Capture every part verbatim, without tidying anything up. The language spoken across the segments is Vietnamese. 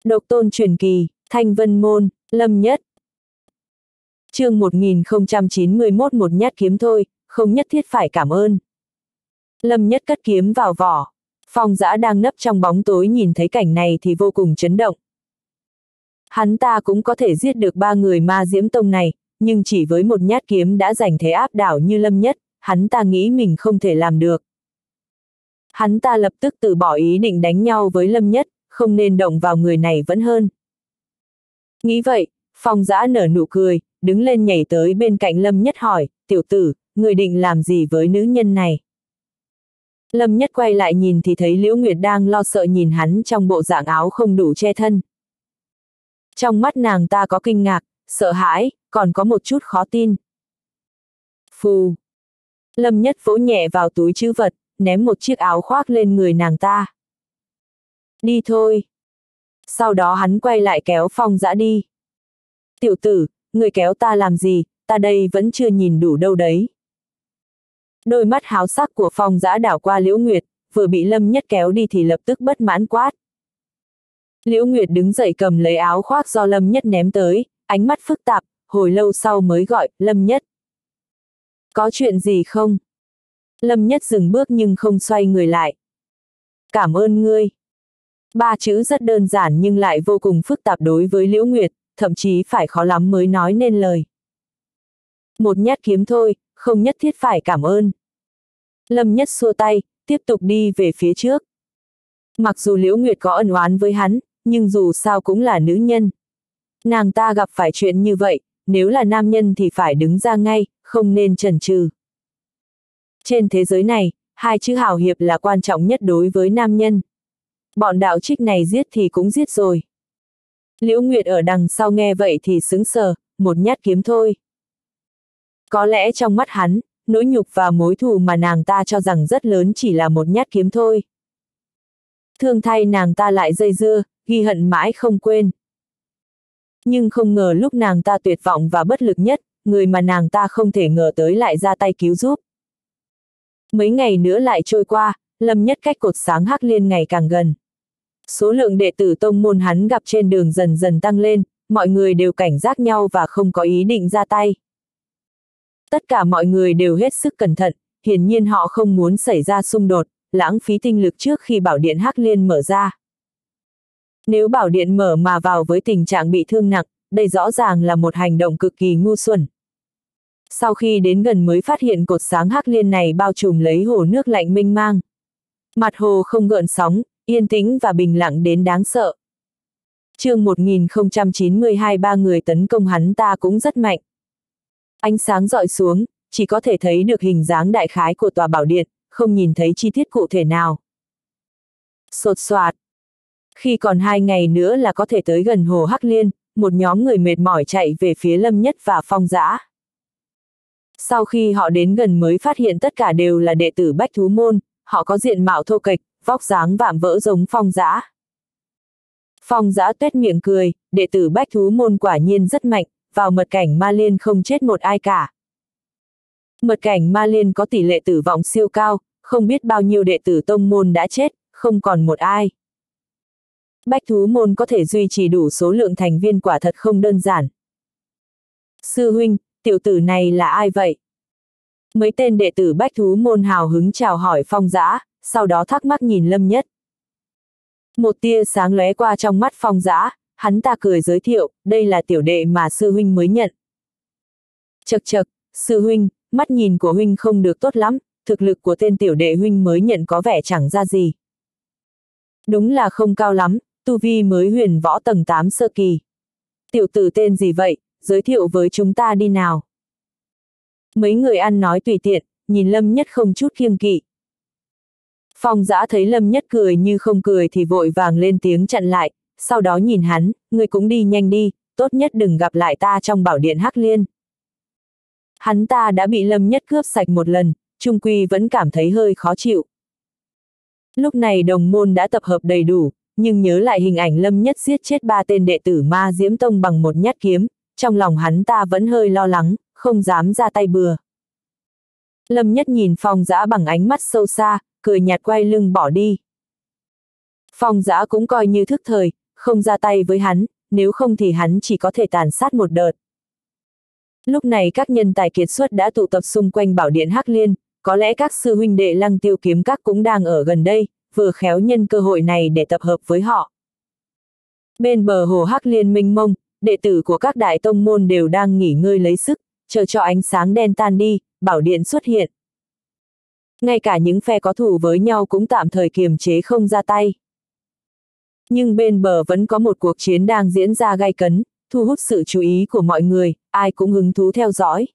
Độc tôn truyền kỳ, Thanh Vân Môn, Lâm Nhất. Chương một nghìn không trăm chín mươi mốt một nhát kiếm thôi, không nhất thiết phải cảm ơn. Lâm Nhất cất kiếm vào vỏ. Phong Dã đang nấp trong bóng tối nhìn thấy cảnh này thì vô cùng chấn động. Hắn ta cũng có thể giết được ba người Ma Diễm Tông này, nhưng chỉ với một nhát kiếm đã giành thế áp đảo như Lâm Nhất, hắn ta nghĩ mình không thể làm được. Hắn ta lập tức từ bỏ ý định đánh nhau với Lâm Nhất, không nên động vào người này vẫn hơn. Nghĩ vậy, Phong Dã nở nụ cười, đứng lên nhảy tới bên cạnh Lâm Nhất hỏi, tiểu tử, người định làm gì với nữ nhân này? Lâm Nhất quay lại nhìn thì thấy Liễu Nguyệt đang lo sợ nhìn hắn trong bộ dạng áo không đủ che thân. Trong mắt nàng ta có kinh ngạc, sợ hãi, còn có một chút khó tin. Phù! Lâm Nhất vỗ nhẹ vào túi trữ vật, ném một chiếc áo khoác lên người nàng ta. Đi thôi! Sau đó hắn quay lại kéo Phong Dã đi. Tiểu tử, người kéo ta làm gì, ta đây vẫn chưa nhìn đủ đâu đấy. Đôi mắt háo sắc của Phong Dã đảo qua Liễu Nguyệt, vừa bị Lâm Nhất kéo đi thì lập tức bất mãn quát. Liễu Nguyệt đứng dậy cầm lấy áo khoác do Lâm Nhất ném tới, ánh mắt phức tạp, hồi lâu sau mới gọi, Lâm Nhất. Có chuyện gì không? Lâm Nhất dừng bước nhưng không xoay người lại. Cảm ơn ngươi. Ba chữ rất đơn giản nhưng lại vô cùng phức tạp đối với Liễu Nguyệt, thậm chí phải khó lắm mới nói nên lời. Một nhát kiếm thôi, không nhất thiết phải cảm ơn. Lâm Nhất xua tay, tiếp tục đi về phía trước. Mặc dù Liễu Nguyệt có ân oán với hắn, nhưng dù sao cũng là nữ nhân. Nàng ta gặp phải chuyện như vậy, nếu là nam nhân thì phải đứng ra ngay, không nên chần chừ. Trên thế giới này, hai chữ hào hiệp là quan trọng nhất đối với nam nhân. Bọn đạo trích này giết thì cũng giết rồi. Liễu Nguyệt ở đằng sau nghe vậy thì sững sờ, một nhát kiếm thôi. Có lẽ trong mắt hắn, nỗi nhục và mối thù mà nàng ta cho rằng rất lớn chỉ là một nhát kiếm thôi. Thương thay nàng ta lại dây dưa, ghi hận mãi không quên. Nhưng không ngờ lúc nàng ta tuyệt vọng và bất lực nhất, người mà nàng ta không thể ngờ tới lại ra tay cứu giúp. Mấy ngày nữa lại trôi qua, Lâm Nhất cách cột sáng Hắc Liên ngày càng gần. Số lượng đệ tử tông môn hắn gặp trên đường dần dần tăng lên, mọi người đều cảnh giác nhau và không có ý định ra tay. Tất cả mọi người đều hết sức cẩn thận, hiển nhiên họ không muốn xảy ra xung đột, lãng phí tinh lực trước khi bảo điện Hắc Liên mở ra. Nếu bảo điện mở mà vào với tình trạng bị thương nặng, đây rõ ràng là một hành động cực kỳ ngu xuẩn. Sau khi đến gần mới phát hiện cột sáng Hắc Liên này bao trùm lấy hồ nước lạnh mênh mang. Mặt hồ không gợn sóng, yên tĩnh và bình lặng đến đáng sợ. Chương một nghìn không trăm chín mươi hai ba người tấn công hắn ta cũng rất mạnh. Ánh sáng rọi xuống, chỉ có thể thấy được hình dáng đại khái của tòa bảo điện, không nhìn thấy chi tiết cụ thể nào. Sột soạt. Khi còn hai ngày nữa là có thể tới gần hồ Hắc Liên, một nhóm người mệt mỏi chạy về phía Lâm Nhất và Phong Dã. Sau khi họ đến gần mới phát hiện tất cả đều là đệ tử Bách Thú Môn, họ có diện mạo thô kệch, vóc dáng vạm vỡ giống Phong Dã. Phong Dã tuét miệng cười, đệ tử Bách Thú Môn quả nhiên rất mạnh, vào mật cảnh Ma Liên không chết một ai cả. Mật cảnh Ma Liên có tỷ lệ tử vong siêu cao, không biết bao nhiêu đệ tử tông môn đã chết, không còn một ai. Bách Thú Môn có thể duy trì đủ số lượng thành viên quả thật không đơn giản. Sư huynh, tiểu tử này là ai vậy? Mấy tên đệ tử Bách Thú Môn hào hứng chào hỏi Phong Dã, sau đó thắc mắc nhìn Lâm Nhất. Một tia sáng lóe qua trong mắt Phong Dã, hắn ta cười giới thiệu, đây là tiểu đệ mà sư huynh mới nhận. Chậc chậc, sư huynh, mắt nhìn của huynh không được tốt lắm, thực lực của tên tiểu đệ huynh mới nhận có vẻ chẳng ra gì. Đúng là không cao lắm, tu vi mới huyền võ tầng tám sơ kỳ. Tiểu tử tên gì vậy, giới thiệu với chúng ta đi nào. Mấy người ăn nói tùy tiện, nhìn Lâm Nhất không chút kiêng kỵ. Phong Dã thấy Lâm Nhất cười như không cười thì vội vàng lên tiếng chặn lại, sau đó nhìn hắn, ngươi cũng đi nhanh đi, tốt nhất đừng gặp lại ta trong bảo điện Hắc Liên. Hắn ta đã bị Lâm Nhất cướp sạch một lần, chung quy vẫn cảm thấy hơi khó chịu. Lúc này đồng môn đã tập hợp đầy đủ, nhưng nhớ lại hình ảnh Lâm Nhất giết chết ba tên đệ tử Ma Diễm Tông bằng một nhát kiếm, trong lòng hắn ta vẫn hơi lo lắng, không dám ra tay bừa. Lâm Nhất nhìn Phong Dã bằng ánh mắt sâu xa, cười nhạt quay lưng bỏ đi. Phong Dã cũng coi như thức thời, không ra tay với hắn, nếu không thì hắn chỉ có thể tàn sát một đợt. Lúc này các nhân tài kiệt xuất đã tụ tập xung quanh bảo điện Hắc Liên, có lẽ các sư huynh đệ Lăng Tiêu kiếm các cũng đang ở gần đây, vừa khéo nhân cơ hội này để tập hợp với họ. Bên bờ hồ Hắc Liên mênh mông, đệ tử của các đại tông môn đều đang nghỉ ngơi lấy sức, chờ cho ánh sáng đen tan đi, bảo điện xuất hiện. Ngay cả những phe có thù với nhau cũng tạm thời kiềm chế không ra tay. Nhưng bên bờ vẫn có một cuộc chiến đang diễn ra gay cấn, thu hút sự chú ý của mọi người, ai cũng hứng thú theo dõi.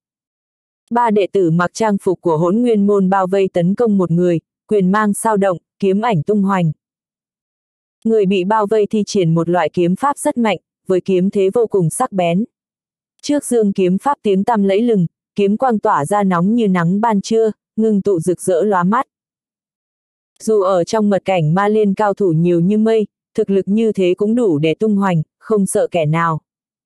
Ba đệ tử mặc trang phục của Hỗn Nguyên môn bao vây tấn công một người, quyền mang sao động, kiếm ảnh tung hoành. Người bị bao vây thi triển một loại kiếm pháp rất mạnh, với kiếm thế vô cùng sắc bén. Trước dương kiếm pháp tiếng tăm lẫy lừng, kiếm quang tỏa ra nóng như nắng ban trưa, ngưng tụ rực rỡ lóa mắt. Dù ở trong mật cảnh Ma Liên cao thủ nhiều như mây, thực lực như thế cũng đủ để tung hoành, không sợ kẻ nào.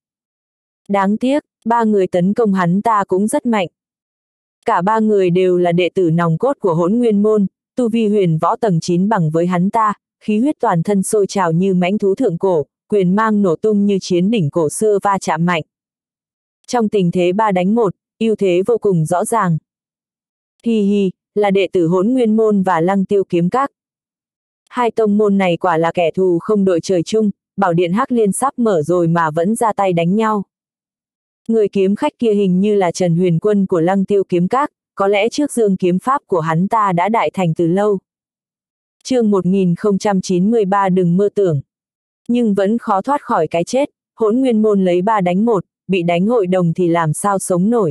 Đáng tiếc, ba người tấn công hắn ta cũng rất mạnh. Cả ba người đều là đệ tử nòng cốt của Hỗn Nguyên môn, tu vi huyền võ tầng chín bằng với hắn ta, khí huyết toàn thân sôi trào như mãnh thú thượng cổ, quyền mang nổ tung như chiến đỉnh cổ xưa va chạm mạnh. Trong tình thế ba đánh một, ưu thế vô cùng rõ ràng. Hi hi, là đệ tử Hỗn Nguyên môn và Lăng Tiêu kiếm các. Hai tông môn này quả là kẻ thù không đội trời chung, bảo điện Hắc Liên sắp mở rồi mà vẫn ra tay đánh nhau. Người kiếm khách kia hình như là Trần Huyền Quân của Lăng Tiêu kiếm các, có lẽ trước dương kiếm pháp của hắn ta đã đại thành từ lâu. Chương một nghìn không trăm chín mươi ba đừng mơ tưởng. Nhưng vẫn khó thoát khỏi cái chết, Hỗn Nguyên môn lấy ba đánh một, bị đánh hội đồng thì làm sao sống nổi.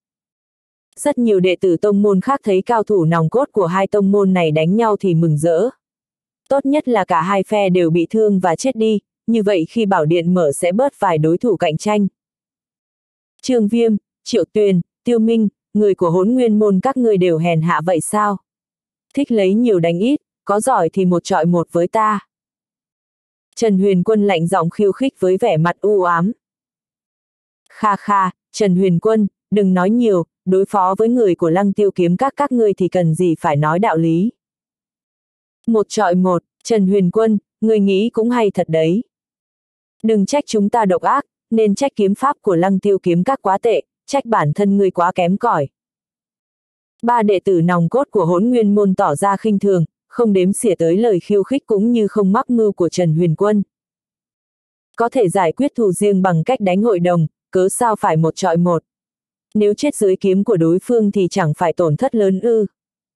Rất nhiều đệ tử tông môn khác thấy cao thủ nòng cốt của hai tông môn này đánh nhau thì mừng rỡ. Tốt nhất là cả hai phe đều bị thương và chết đi, như vậy khi bảo điện mở sẽ bớt vài đối thủ cạnh tranh. Trương Viêm, Triệu Tuyền, Tiêu Minh, người của Hỗn Nguyên môn các ngươi đều hèn hạ vậy sao? Thích lấy nhiều đánh ít, có giỏi thì một trọi một với ta. Trần Huyền Quân lạnh giọng khiêu khích với vẻ mặt u ám. Kha kha, Trần Huyền Quân, đừng nói nhiều, đối phó với người của Lăng Tiêu kiếm các các ngươi thì cần gì phải nói đạo lý. Một trọi một, Trần Huyền Quân, ngươi nghĩ cũng hay thật đấy. Đừng trách chúng ta độc ác, nên trách kiếm pháp của Lăng Tiêu kiếm các quá tệ, trách bản thân ngươi quá kém cỏi. Ba đệ tử nòng cốt của Hỗn Nguyên môn tỏ ra khinh thường, không đếm xỉa tới lời khiêu khích cũng như không mắc mưu của Trần Huyền Quân. Có thể giải quyết thù riêng bằng cách đánh hội đồng, cớ sao phải một trọi một. Nếu chết dưới kiếm của đối phương thì chẳng phải tổn thất lớn ư.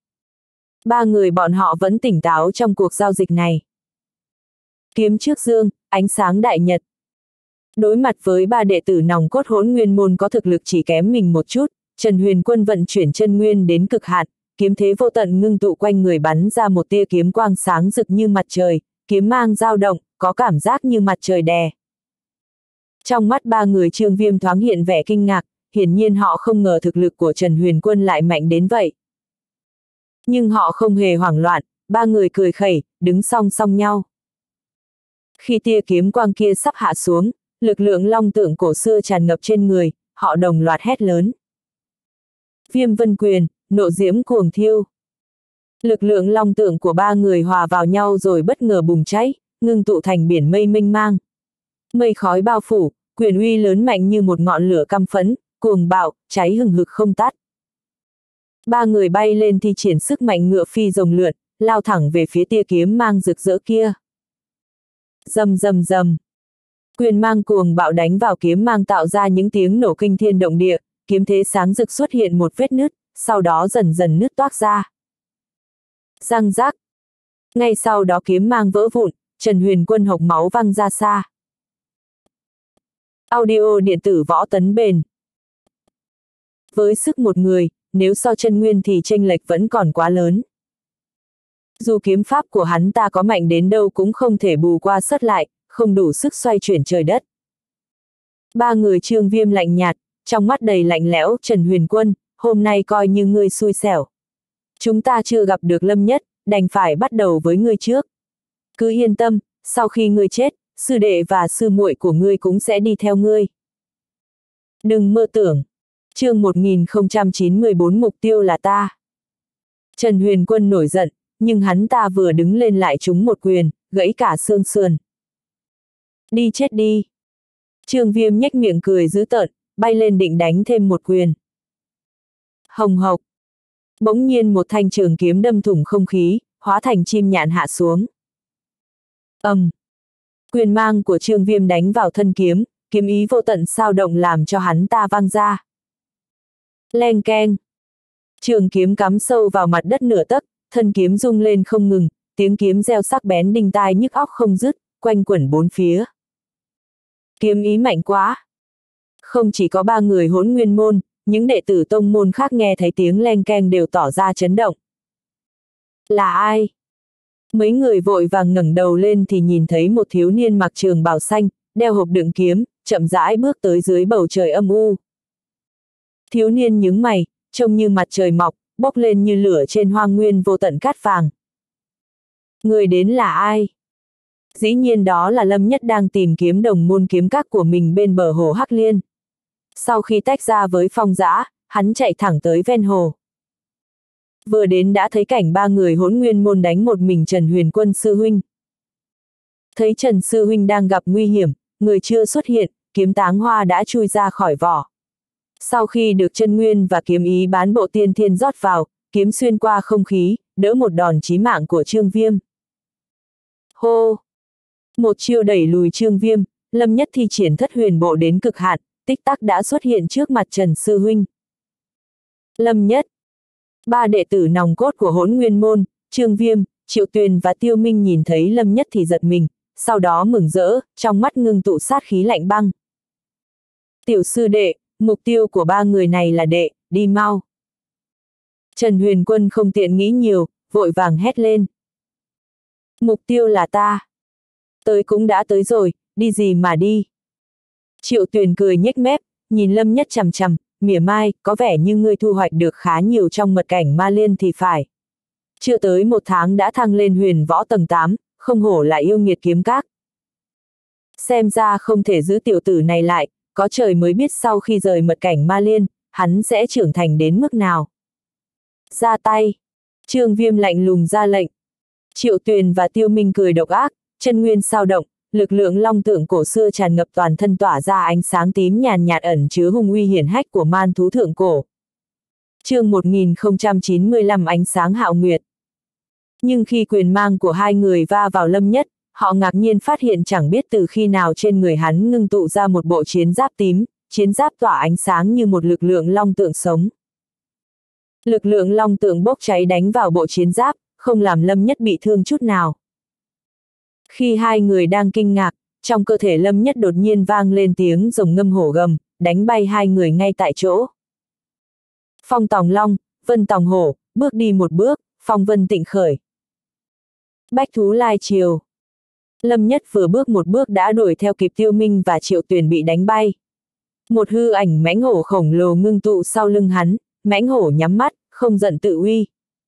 Ba người bọn họ vẫn tỉnh táo trong cuộc giao dịch này. Kiếm trước dương, ánh sáng đại nhật. Đối mặt với ba đệ tử nòng cốt Hỗn Nguyên môn có thực lực chỉ kém mình một chút, Trần Huyền Quân vận chuyển chân nguyên đến cực hạn, kiếm thế vô tận ngưng tụ quanh người bắn ra một tia kiếm quang sáng rực như mặt trời, kiếm mang dao động, có cảm giác như mặt trời đè. Trong mắt ba người Trương Viêm thoáng hiện vẻ kinh ngạc, hiển nhiên họ không ngờ thực lực của Trần Huyền Quân lại mạnh đến vậy. Nhưng họ không hề hoảng loạn, ba người cười khẩy, đứng song song nhau. Khi tia kiếm quang kia sắp hạ xuống, lực lượng long tượng cổ xưa tràn ngập trên người, họ đồng loạt hét lớn. Viêm vân quyền, nộ diễm cuồng thiêu. Lực lượng long tượng của ba người hòa vào nhau rồi bất ngờ bùng cháy, ngưng tụ thành biển mây mênh mang. Mây khói bao phủ, quyền uy lớn mạnh như một ngọn lửa căm phẫn, cuồng bạo, cháy hừng hực không tắt. Ba người bay lên thi triển sức mạnh ngựa phi rồng lượn, lao thẳng về phía tia kiếm mang rực rỡ kia. Rầm rầm rầm. Quyền mang cuồng bạo đánh vào kiếm mang tạo ra những tiếng nổ kinh thiên động địa, kiếm thế sáng rực xuất hiện một vết nứt, sau đó dần dần nứt toác ra. Răng rác. Ngay sau đó kiếm mang vỡ vụn, Trần Huyền Quân hộc máu văng ra xa. Audio điện tử võ tấn bền. Với sức một người, nếu so chân nguyên thì chênh lệch vẫn còn quá lớn. Dù kiếm pháp của hắn ta có mạnh đến đâu cũng không thể bù qua sớt lại, không đủ sức xoay chuyển trời đất. Ba người Trương Viêm lạnh nhạt, trong mắt đầy lạnh lẽo. Trần Huyền Quân, hôm nay coi như ngươi xui xẻo. Chúng ta chưa gặp được Lâm Nhất, đành phải bắt đầu với ngươi trước. Cứ yên tâm, sau khi ngươi chết, sư đệ và sư muội của ngươi cũng sẽ đi theo ngươi. Đừng mơ tưởng. Chương một nghìn không trăm chín mươi bốn mục tiêu là ta. Trần Huyền Quân nổi giận, nhưng hắn ta vừa đứng lên lại trúng một quyền, gãy cả xương sườn. Đi chết đi. Trương Viêm nhếch miệng cười dữ tợn, bay lên định đánh thêm một quyền. Hồng hộc. Bỗng nhiên một thanh trường kiếm đâm thủng không khí, hóa thành chim nhạn hạ xuống. ầm, um. Quyền mang của Trương Viêm đánh vào thân kiếm, kiếm ý vô tận sao động làm cho hắn ta văng ra. Leng keng. Trường kiếm cắm sâu vào mặt đất nửa tấc, thân kiếm rung lên không ngừng, tiếng kiếm reo sắc bén đinh tai nhức óc không dứt, quanh quẩn bốn phía. Kiếm ý mạnh quá. Không chỉ có ba người Hỗn Nguyên môn, những đệ tử tông môn khác nghe thấy tiếng leng keng đều tỏ ra chấn động. Là ai? Mấy người vội vàng ngẩng đầu lên thì nhìn thấy một thiếu niên mặc trường bào xanh, đeo hộp đựng kiếm, chậm rãi bước tới dưới bầu trời âm u. Thiếu niên nhướng mày, trông như mặt trời mọc, bốc lên như lửa trên hoang nguyên vô tận cát vàng. Người đến là ai? Dĩ nhiên đó là Lâm Nhất đang tìm kiếm đồng môn kiếm các của mình bên bờ hồ Hắc Liên. Sau khi tách ra với Phong Dã, hắn chạy thẳng tới ven hồ. Vừa đến đã thấy cảnh ba người Hỗn Nguyên môn đánh một mình Trần Huyền Quân sư huynh. Thấy Trần sư huynh đang gặp nguy hiểm, người chưa xuất hiện, kiếm táng hoa đã chui ra khỏi vỏ. Sau khi được chân nguyên và kiếm ý bán bộ tiên thiên rót vào, kiếm xuyên qua không khí, đỡ một đòn chí mạng của Trương Viêm. Hô! Một chiêu đẩy lùi Trương Viêm, Lâm Nhất thi triển thất huyền bộ đến cực hạn, tích tắc đã xuất hiện trước mặt Trần sư huynh. Lâm Nhất. Ba đệ tử nòng cốt của Hỗn Nguyên môn, Trương Viêm, Triệu Tuyền và Tiêu Minh nhìn thấy Lâm Nhất thì giật mình, sau đó mừng rỡ, trong mắt ngưng tụ sát khí lạnh băng. Tiểu sư đệ, mục tiêu của ba người này là đệ, đi mau. Trần Huyền Quân không tiện nghĩ nhiều, vội vàng hét lên. Mục tiêu là ta. Tới cũng đã tới rồi, đi gì mà đi. Triệu Tuyền cười nhếch mép, nhìn Lâm Nhất chằm chằm, mỉa mai, có vẻ như ngươi thu hoạch được khá nhiều trong mật cảnh ma liên thì phải. Chưa tới một tháng đã thăng lên huyền võ tầng tám, không hổ lại yêu nghiệt kiếm các. Xem ra không thể giữ tiểu tử này lại, có trời mới biết sau khi rời mật cảnh ma liên, hắn sẽ trưởng thành đến mức nào. Ra tay. Trương Viêm lạnh lùng ra lệnh. Triệu Tuyền và Tiêu Minh cười độc ác, chân nguyên sao động, lực lượng long tượng cổ xưa tràn ngập toàn thân tỏa ra ánh sáng tím nhàn nhạt ẩn chứa hung uy hiển hách của man thú thượng cổ. Chương một nghìn không trăm chín mươi lăm ánh sáng hạo nguyệt. Nhưng khi quyền mang của hai người va vào Lâm Nhất, họ ngạc nhiên phát hiện chẳng biết từ khi nào trên người hắn ngưng tụ ra một bộ chiến giáp tím, chiến giáp tỏa ánh sáng như một lực lượng long tượng sống. Lực lượng long tượng bốc cháy đánh vào bộ chiến giáp, không làm Lâm Nhất bị thương chút nào. Khi hai người đang kinh ngạc, trong cơ thể Lâm Nhất đột nhiên vang lên tiếng rồng ngâm hổ gầm, đánh bay hai người ngay tại chỗ. Phong tòng long, vân tòng hổ, bước đi một bước, phong vân tịnh khởi. Bách thú lai triều. Lâm Nhất vừa bước một bước đã đuổi theo kịp Tiêu Minh và Triệu Tuyền bị đánh bay. Một hư ảnh mãnh hổ khổng lồ ngưng tụ sau lưng hắn, mãnh hổ nhắm mắt, không giận tự uy.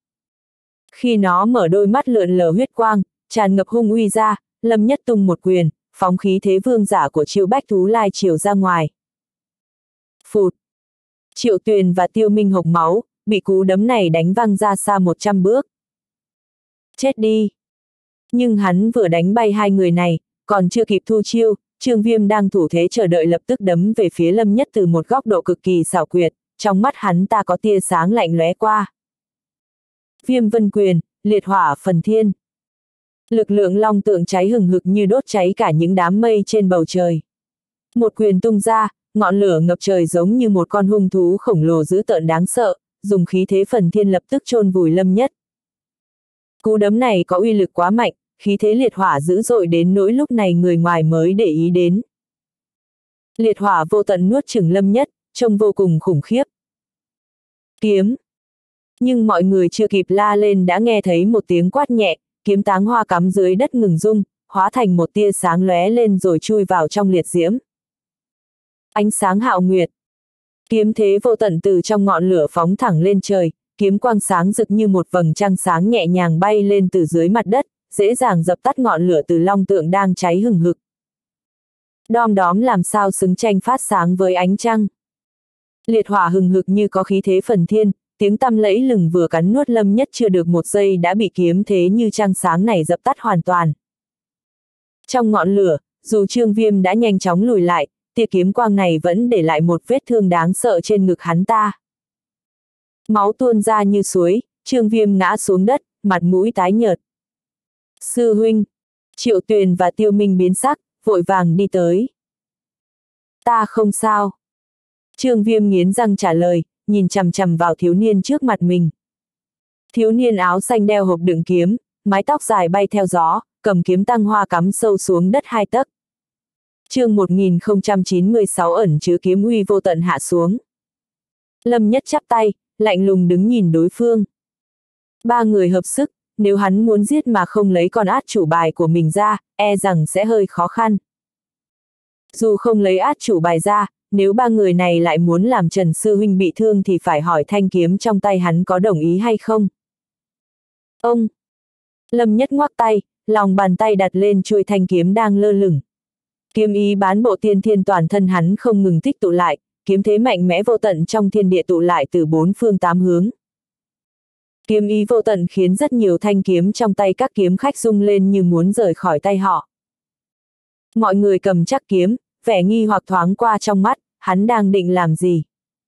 Khi nó mở đôi mắt lượn lờ huyết quang, tràn ngập hung uy ra, Lâm Nhất tung một quyền, phóng khí thế vương giả của Triệu Bách thú lai triều ra ngoài. Phụt! Triệu Tuyền và Tiêu Minh hộc máu, bị cú đấm này đánh văng ra xa một trăm bước. Chết đi! Nhưng hắn vừa đánh bay hai người này, còn chưa kịp thu chiêu, Trương Viêm đang thủ thế chờ đợi lập tức đấm về phía Lâm Nhất từ một góc độ cực kỳ xảo quyệt, trong mắt hắn ta có tia sáng lạnh lóe qua. Viêm vân quyền, liệt hỏa phần thiên. Lực lượng long tượng cháy hừng hực như đốt cháy cả những đám mây trên bầu trời. Một quyền tung ra, ngọn lửa ngập trời giống như một con hung thú khổng lồ dữ tợn đáng sợ, dùng khí thế phần thiên lập tức chôn vùi Lâm Nhất. Cú đấm này có uy lực quá mạnh, khí thế liệt hỏa dữ dội đến nỗi lúc này người ngoài mới để ý đến. Liệt hỏa vô tận nuốt chửng Lâm Nhất, trông vô cùng khủng khiếp. Kiếm! Nhưng mọi người chưa kịp la lên đã nghe thấy một tiếng quát nhẹ, kiếm táng hoa cắm dưới đất ngừng rung, hóa thành một tia sáng lóe lên rồi chui vào trong liệt diễm. Ánh sáng hạo nguyệt. Kiếm thế vô tận từ trong ngọn lửa phóng thẳng lên trời, kiếm quang sáng rực như một vầng trăng sáng nhẹ nhàng bay lên từ dưới mặt đất, dễ dàng dập tắt ngọn lửa từ long tượng đang cháy hừng hực. Đom đóm làm sao xứng tranh phát sáng với ánh trăng. Liệt hỏa hừng hực như có khí thế phần thiên, tiếng tăm lẫy lừng vừa cắn nuốt Lâm Nhất chưa được một giây đã bị kiếm thế như trăng sáng này dập tắt hoàn toàn. Trong ngọn lửa, dù Trương Viêm đã nhanh chóng lùi lại, tia kiếm quang này vẫn để lại một vết thương đáng sợ trên ngực hắn ta. Máu tuôn ra như suối, Trương Viêm ngã xuống đất, mặt mũi tái nhợt. Sư huynh, Triệu Tuyền và Tiêu Minh biến sắc, vội vàng đi tới. Ta không sao. Trương Viêm nghiến răng trả lời, nhìn chằm chằm vào thiếu niên trước mặt mình. Thiếu niên áo xanh đeo hộp đựng kiếm, mái tóc dài bay theo gió, cầm kiếm tăng hoa cắm sâu xuống đất hai tấc. Chương một nghìn không trăm chín mươi sáu ẩn chứa kiếm uy vô tận hạ xuống. Lâm Nhất chắp tay, lạnh lùng đứng nhìn đối phương. Ba người hợp sức, nếu hắn muốn giết mà không lấy con át chủ bài của mình ra, e rằng sẽ hơi khó khăn. Dù không lấy át chủ bài ra, nếu ba người này lại muốn làm Trần Sư Huynh bị thương thì phải hỏi thanh kiếm trong tay hắn có đồng ý hay không. Ông! Lâm Nhất ngoắc tay, lòng bàn tay đặt lên chuôi thanh kiếm đang lơ lửng. Kiếm ý bán bộ tiên thiên toàn thân hắn không ngừng tích tụ lại, kiếm thế mạnh mẽ vô tận trong thiên địa tụ lại từ bốn phương tám hướng. Kiếm ý vô tận khiến rất nhiều thanh kiếm trong tay các kiếm khách rung lên như muốn rời khỏi tay họ. Mọi người cầm chắc kiếm, vẻ nghi hoặc thoáng qua trong mắt, hắn đang định làm gì?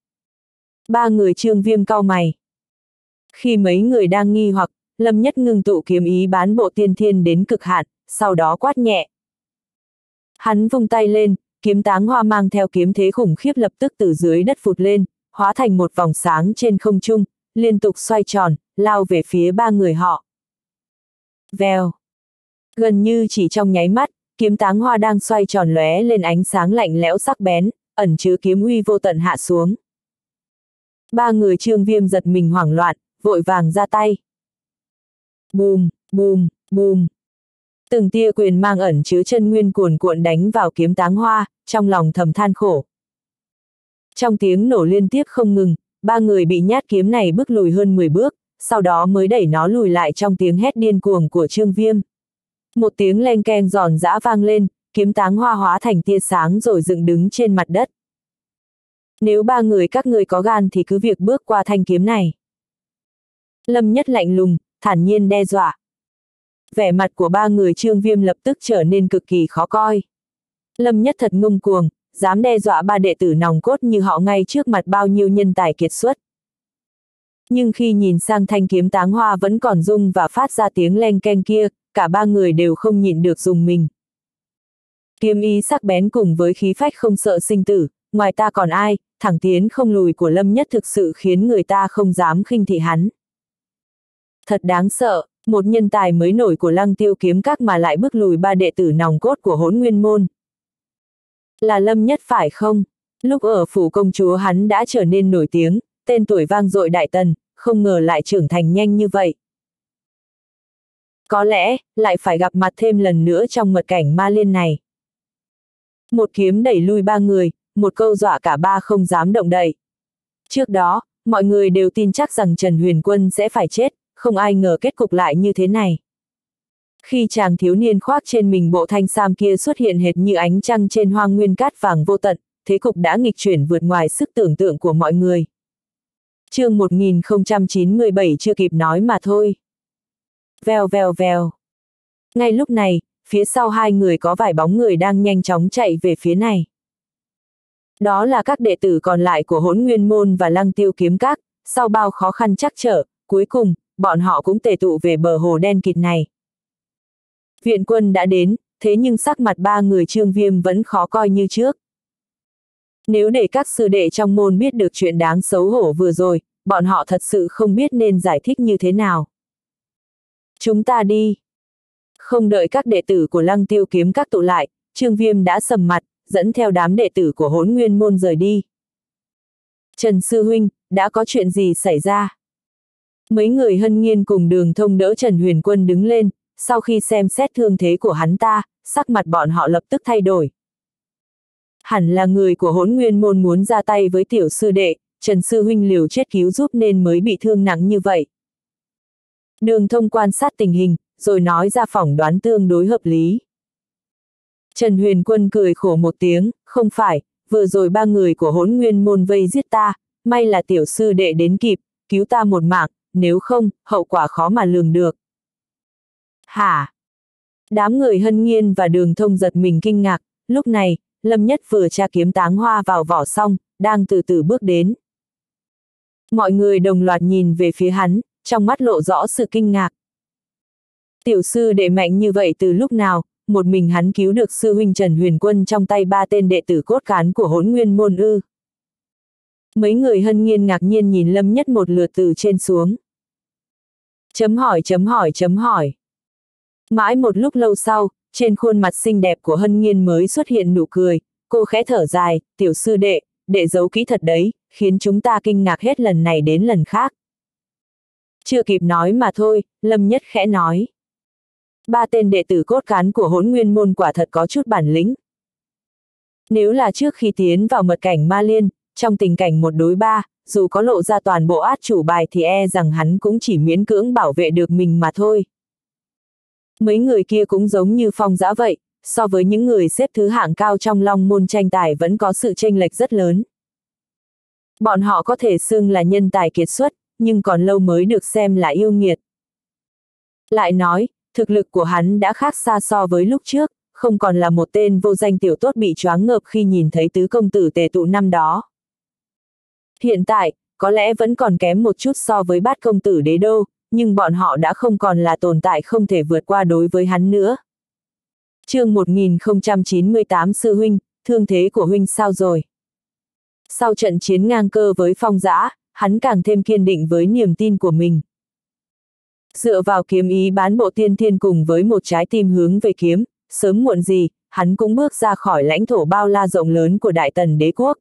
Ba người Trương Viêm cau mày. Khi mấy người đang nghi hoặc, Lâm Nhất ngưng tụ kiếm ý bán bộ tiên thiên đến cực hạn, sau đó quát nhẹ. Hắn vung tay lên, kiếm táng hoa mang theo kiếm thế khủng khiếp lập tức từ dưới đất phụt lên, hóa thành một vòng sáng trên không trung, liên tục xoay tròn, lao về phía ba người họ. Vèo. Gần như chỉ trong nháy mắt, kiếm táng hoa đang xoay tròn lóe lên ánh sáng lạnh lẽo sắc bén, ẩn chứa kiếm uy vô tận hạ xuống. Ba người Trương Viêm giật mình hoảng loạn, vội vàng ra tay. Bùm, bùm, bùm. Từng tia quyền mang ẩn chứa chân nguyên cuồn cuộn đánh vào kiếm táng hoa, trong lòng thầm than khổ. Trong tiếng nổ liên tiếp không ngừng, ba người bị nhát kiếm này bước lùi hơn mười bước, sau đó mới đẩy nó lùi lại trong tiếng hét điên cuồng của Trương Viêm. Một tiếng leng keng giòn giã vang lên, kiếm táng hoa hóa thành tia sáng rồi dựng đứng trên mặt đất. Nếu ba người các ngươi có gan thì cứ việc bước qua thanh kiếm này. Lâm Nhất lạnh lùng, thản nhiên đe dọa. Vẻ mặt của ba người Trương Viêm lập tức trở nên cực kỳ khó coi. Lâm Nhất thật ngông cuồng, dám đe dọa ba đệ tử nòng cốt như họ ngay trước mặt bao nhiêu nhân tài kiệt xuất. Nhưng khi nhìn sang thanh kiếm táng hoa vẫn còn rung và phát ra tiếng leng keng kia, cả ba người đều không nhịn được rùng mình. Kiếm ý sắc bén cùng với khí phách không sợ sinh tử, ngoài ta còn ai, thẳng tiến không lùi của Lâm Nhất thực sự khiến người ta không dám khinh thị hắn. Thật đáng sợ, một nhân tài mới nổi của Lăng Tiêu kiếm các mà lại bước lùi ba đệ tử nòng cốt của Hỗn Nguyên môn. Là Lâm Nhất phải không? Lúc ở phủ công chúa hắn đã trở nên nổi tiếng, tên tuổi vang dội đại tần, không ngờ lại trưởng thành nhanh như vậy. Có lẽ, lại phải gặp mặt thêm lần nữa trong mật cảnh ma liên này. Một kiếm đẩy lui ba người, một câu dọa cả ba không dám động đậy. Trước đó, mọi người đều tin chắc rằng Trần Huyền Quân sẽ phải chết, không ai ngờ kết cục lại như thế này. Khi chàng thiếu niên khoác trên mình bộ thanh sam kia xuất hiện hệt như ánh trăng trên hoang nguyên cát vàng vô tận, thế cục đã nghịch chuyển vượt ngoài sức tưởng tượng của mọi người. Chương một nghìn không trăm chín mươi bảy chưa kịp nói mà thôi. Vèo vèo vèo. Ngay lúc này, phía sau hai người có vài bóng người đang nhanh chóng chạy về phía này. Đó là các đệ tử còn lại của Hỗn Nguyên môn và Lăng Tiêu kiếm các, sau bao khó khăn trắc trở, cuối cùng, bọn họ cũng tề tụ về bờ hồ đen kịt này. Viện quân đã đến, thế nhưng sắc mặt ba người Trương Viêm vẫn khó coi như trước. Nếu để các sư đệ trong môn biết được chuyện đáng xấu hổ vừa rồi, bọn họ thật sự không biết nên giải thích như thế nào. Chúng ta đi. Không đợi các đệ tử của Lăng Tiêu kiếm các tụ lại, Trương Viêm đã sầm mặt, dẫn theo đám đệ tử của Hỗn Nguyên môn rời đi. Trần Sư Huynh, đã có chuyện gì xảy ra? Mấy người Hân Nghiên cùng Đường Thông đỡ Trần Huyền Quân đứng lên, sau khi xem xét thương thế của hắn ta, sắc mặt bọn họ lập tức thay đổi. Hẳn là người của Hỗn Nguyên môn muốn ra tay với tiểu sư đệ, Trần Sư Huynh liều chết cứu giúp nên mới bị thương nặng như vậy. Đường Thông quan sát tình hình, rồi nói ra phỏng đoán tương đối hợp lý. Trần Huyền Quân cười khổ một tiếng, không phải, vừa rồi ba người của Hỗn Nguyên môn vây giết ta, may là tiểu sư đệ đến kịp, cứu ta một mạng, nếu không, hậu quả khó mà lường được. Hả? Đám người Hân Nghiên và Đường Thông giật mình kinh ngạc, lúc này, Lâm Nhất vừa tra kiếm táng hoa vào vỏ xong, đang từ từ bước đến. Mọi người đồng loạt nhìn về phía hắn, trong mắt lộ rõ sự kinh ngạc. Tiểu sư đệ mạnh như vậy từ lúc nào, một mình hắn cứu được sư huynh Trần Huyền Quân trong tay ba tên đệ tử cốt cán của Hỗn Nguyên môn ư? Mấy người Hân Nghiên ngạc nhiên nhìn Lâm Nhất một lượt từ trên xuống. Chấm hỏi chấm hỏi chấm hỏi. Mãi một lúc lâu sau, trên khuôn mặt xinh đẹp của Hân Nghiên mới xuất hiện nụ cười, cô khẽ thở dài, tiểu sư đệ, đệ giấu kỹ thật đấy, khiến chúng ta kinh ngạc hết lần này đến lần khác. Chưa kịp nói mà thôi, Lâm Nhất khẽ nói. Ba tên đệ tử cốt cán của Hỗn Nguyên môn quả thật có chút bản lĩnh. Nếu là trước khi tiến vào mật cảnh ma liên, trong tình cảnh một đối ba, dù có lộ ra toàn bộ át chủ bài thì e rằng hắn cũng chỉ miễn cưỡng bảo vệ được mình mà thôi. Mấy người kia cũng giống như Phong Dã vậy, so với những người xếp thứ hạng cao trong Long môn tranh tài vẫn có sự chênh lệch rất lớn. Bọn họ có thể xưng là nhân tài kiệt xuất, nhưng còn lâu mới được xem là yêu nghiệt. Lại nói, thực lực của hắn đã khác xa so với lúc trước, không còn là một tên vô danh tiểu tốt bị choáng ngợp khi nhìn thấy tứ công tử tề tụ năm đó. Hiện tại, có lẽ vẫn còn kém một chút so với bát công tử đế đô, nhưng bọn họ đã không còn là tồn tại không thể vượt qua đối với hắn nữa. Chương một nghìn không trăm chín mươi tám Sư huynh, thương thế của huynh sao rồi? Sau trận chiến ngang cơ với Phong Dã, hắn càng thêm kiên định với niềm tin của mình. Dựa vào kiếm ý bán bộ tiên thiên cùng với một trái tim hướng về kiếm, sớm muộn gì, hắn cũng bước ra khỏi lãnh thổ bao la rộng lớn của Đại Tần đế quốc.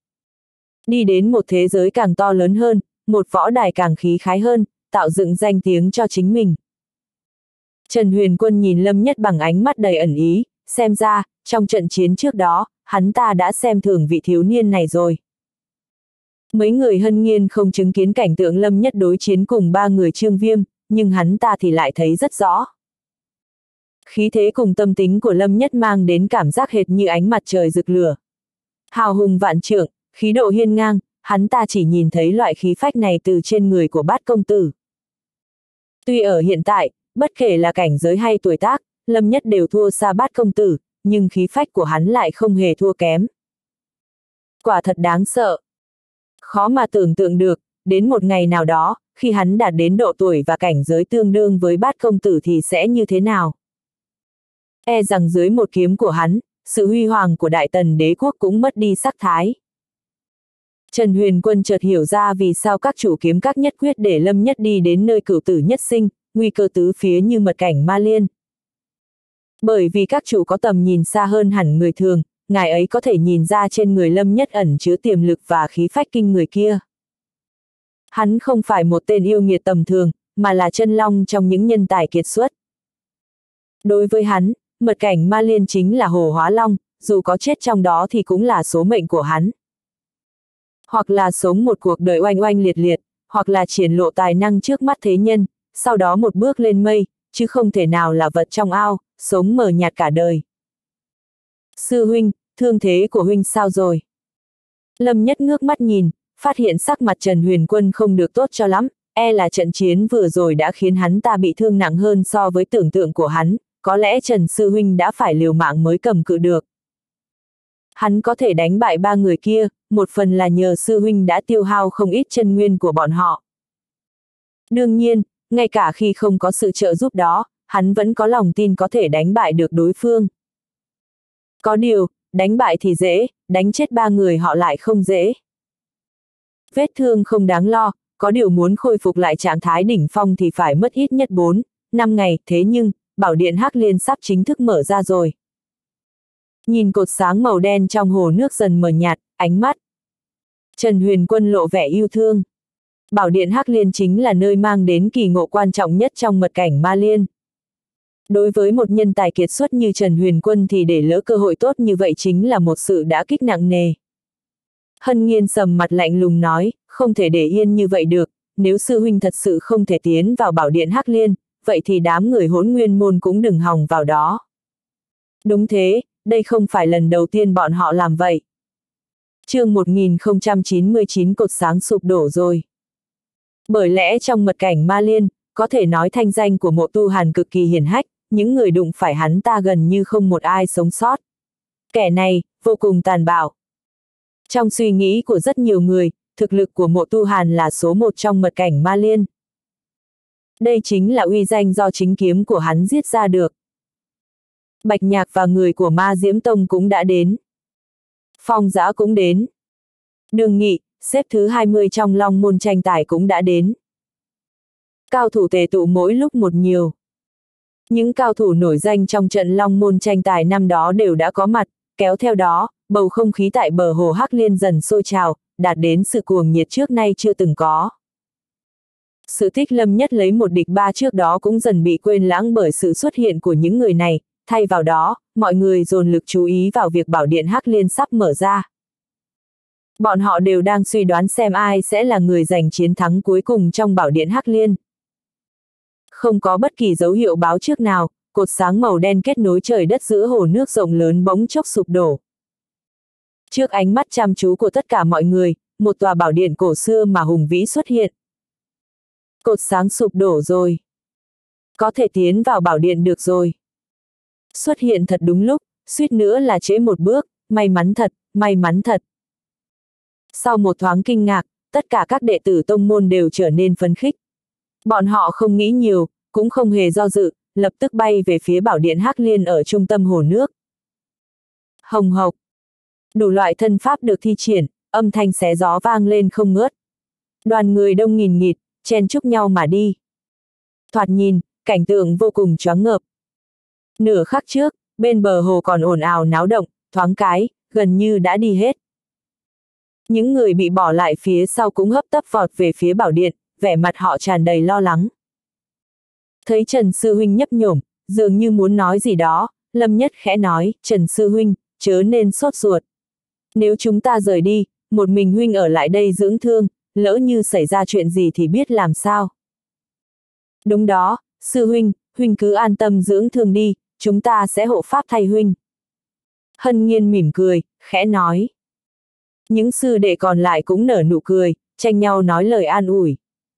Đi đến một thế giới càng to lớn hơn, một võ đài càng khí khái hơn, tạo dựng danh tiếng cho chính mình. Trần Huyền Quân nhìn Lâm Nhất bằng ánh mắt đầy ẩn ý, xem ra, trong trận chiến trước đó, hắn ta đã xem thường vị thiếu niên này rồi. Mấy người Hân Nghiên không chứng kiến cảnh tượng Lâm Nhất đối chiến cùng ba người Trương Viêm, nhưng hắn ta thì lại thấy rất rõ. Khí thế cùng tâm tính của Lâm Nhất mang đến cảm giác hệt như ánh mặt trời rực lửa. Hào hùng vạn trượng, khí độ hiên ngang, hắn ta chỉ nhìn thấy loại khí phách này từ trên người của bát công tử. Tuy ở hiện tại, bất kể là cảnh giới hay tuổi tác, Lâm Nhất đều thua xa bát công tử, nhưng khí phách của hắn lại không hề thua kém. Quả thật đáng sợ. Khó mà tưởng tượng được, đến một ngày nào đó, khi hắn đạt đến độ tuổi và cảnh giới tương đương với bát công tử thì sẽ như thế nào? E rằng dưới một kiếm của hắn, sự huy hoàng của Đại Tần đế quốc cũng mất đi sắc thái. Trần Huyền Quân chợt hiểu ra vì sao các chủ kiếm các nhất quyết để Lâm Nhất đi đến nơi cửu tử nhất sinh, nguy cơ tứ phía như mật cảnh ma liên. Bởi vì các chủ có tầm nhìn xa hơn hẳn người thường, ngài ấy có thể nhìn ra trên người Lâm Nhất ẩn chứa tiềm lực và khí phách kinh người kia. Hắn không phải một tên yêu nghiệt tầm thường, mà là chân long trong những nhân tài kiệt xuất. Đối với hắn, mật cảnh ma liên chính là hồ hóa long, dù có chết trong đó thì cũng là số mệnh của hắn. Hoặc là sống một cuộc đời oanh oanh liệt liệt, hoặc là triển lộ tài năng trước mắt thế nhân, sau đó một bước lên mây, chứ không thể nào là vật trong ao, sống mờ nhạt cả đời. Sư huynh, thương thế của huynh sao rồi? Lâm Nhất ngước mắt nhìn, phát hiện sắc mặt Trần Huyền Quân không được tốt cho lắm, e là trận chiến vừa rồi đã khiến hắn ta bị thương nặng hơn so với tưởng tượng của hắn, có lẽ Trần Sư huynh đã phải liều mạng mới cầm cự được. Hắn có thể đánh bại ba người kia, một phần là nhờ sư huynh đã tiêu hao không ít chân nguyên của bọn họ. Đương nhiên, ngay cả khi không có sự trợ giúp đó, hắn vẫn có lòng tin có thể đánh bại được đối phương. Có điều, đánh bại thì dễ, đánh chết ba người họ lại không dễ. Vết thương không đáng lo, có điều muốn khôi phục lại trạng thái đỉnh phong thì phải mất ít nhất bốn, năm ngày, thế nhưng, bảo điện Hắc Liên sắp chính thức mở ra rồi. Nhìn cột sáng màu đen trong hồ nước dần mờ nhạt, ánh mắt Trần Huyền Quân lộ vẻ yêu thương. Bảo điện Hắc Liên chính là nơi mang đến kỳ ngộ quan trọng nhất trong mật cảnh ma liên. Đối với một nhân tài kiệt xuất như Trần Huyền Quân thì để lỡ cơ hội tốt như vậy chính là một sự đả kích nặng nề. Hân Nghiên sầm mặt lạnh lùng nói, không thể để yên như vậy được, nếu sư huynh thật sự không thể tiến vào bảo điện Hắc Liên, vậy thì đám người Hỗn Nguyên môn cũng đừng hòng vào đó. Đúng thế, đây không phải lần đầu tiên bọn họ làm vậy. Chương một nghìn không trăm chín mươi chín cột sáng sụp đổ rồi. Bởi lẽ trong mật cảnh ma liên, có thể nói thanh danh của Mộ Tu Hàn cực kỳ hiển hách, những người đụng phải hắn ta gần như không một ai sống sót. Kẻ này, vô cùng tàn bạo. Trong suy nghĩ của rất nhiều người, thực lực của Mộ Tu Hàn là số một trong mật cảnh Ma Liên. Đây chính là uy danh do chính kiếm của hắn giết ra được. Bạch Nhạc và người của Ma Diễm Tông cũng đã đến. Phong Dã cũng đến. Đường Nghị, xếp thứ hai mươi trong Long Môn tranh tài cũng đã đến. Cao thủ tề tụ mỗi lúc một nhiều. Những cao thủ nổi danh trong trận Long Môn tranh tài năm đó đều đã có mặt, kéo theo đó, bầu không khí tại bờ hồ Hắc Liên dần sôi trào, đạt đến sự cuồng nhiệt trước nay chưa từng có. Sự tích Lâm Nhất lấy một địch ba trước đó cũng dần bị quên lãng bởi sự xuất hiện của những người này, thay vào đó, mọi người dồn lực chú ý vào việc bảo điện Hắc Liên sắp mở ra. Bọn họ đều đang suy đoán xem ai sẽ là người giành chiến thắng cuối cùng trong bảo điện Hắc Liên. Không có bất kỳ dấu hiệu báo trước nào, cột sáng màu đen kết nối trời đất giữa hồ nước rộng lớn bỗng chốc sụp đổ. Trước ánh mắt chăm chú của tất cả mọi người, một tòa bảo điện cổ xưa mà hùng vĩ xuất hiện. Cột sáng sụp đổ rồi. Có thể tiến vào bảo điện được rồi. Xuất hiện thật đúng lúc, suýt nữa là trễ một bước, may mắn thật, may mắn thật. Sau một thoáng kinh ngạc, tất cả các đệ tử tông môn đều trở nên phấn khích. Bọn họ không nghĩ nhiều, cũng không hề do dự, lập tức bay về phía bảo điện Hắc Liên ở trung tâm hồ nước. Hồng hộc. Đủ loại thân pháp được thi triển, âm thanh xé gió vang lên không ngớt. Đoàn người đông nghìn nghịt, chen chúc nhau mà đi. Thoạt nhìn, cảnh tượng vô cùng choáng ngợp. Nửa khắc trước, bên bờ hồ còn ồn ào náo động, thoáng cái, gần như đã đi hết. Những người bị bỏ lại phía sau cũng hấp tấp vọt về phía bảo điện, vẻ mặt họ tràn đầy lo lắng. Thấy Trần Sư Huynh nhấp nhổm, dường như muốn nói gì đó, Lâm Nhất khẽ nói, Trần Sư Huynh, chớ nên sốt ruột. Nếu chúng ta rời đi, một mình Huynh ở lại đây dưỡng thương, lỡ như xảy ra chuyện gì thì biết làm sao. Đúng đó, Sư Huynh, Huynh cứ an tâm dưỡng thương đi, chúng ta sẽ hộ pháp thay Huynh. Hân Nhiên mỉm cười, khẽ nói. Những sư đệ còn lại cũng nở nụ cười, tranh nhau nói lời an ủi.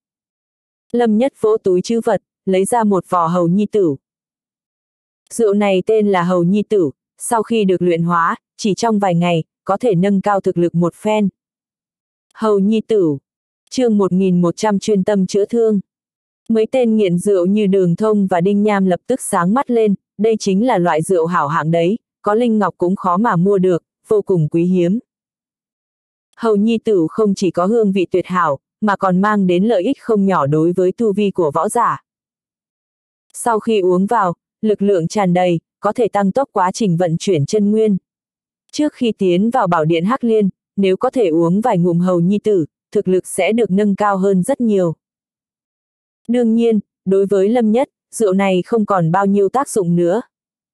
Lâm Nhất vỗ túi trữ vật, lấy ra một vò hầu nhi tử. Rượu này tên là hầu nhi tử, sau khi được luyện hóa, chỉ trong vài ngày, có thể nâng cao thực lực một phen. Hầu nhi tử, chương một nghìn một trăm chuyên tâm chữa thương. Mấy tên nghiện rượu như Đường Thông và Đinh Nham lập tức sáng mắt lên, đây chính là loại rượu hảo hạng đấy, có linh ngọc cũng khó mà mua được, vô cùng quý hiếm. Hầu nhi tử không chỉ có hương vị tuyệt hảo, mà còn mang đến lợi ích không nhỏ đối với tu vi của võ giả. Sau khi uống vào, lực lượng tràn đầy, có thể tăng tốc quá trình vận chuyển chân nguyên. Trước khi tiến vào bảo điện Hắc Liên, nếu có thể uống vài ngụm hầu nhi tử, thực lực sẽ được nâng cao hơn rất nhiều. Đương nhiên, đối với Lâm Nhất, rượu này không còn bao nhiêu tác dụng nữa.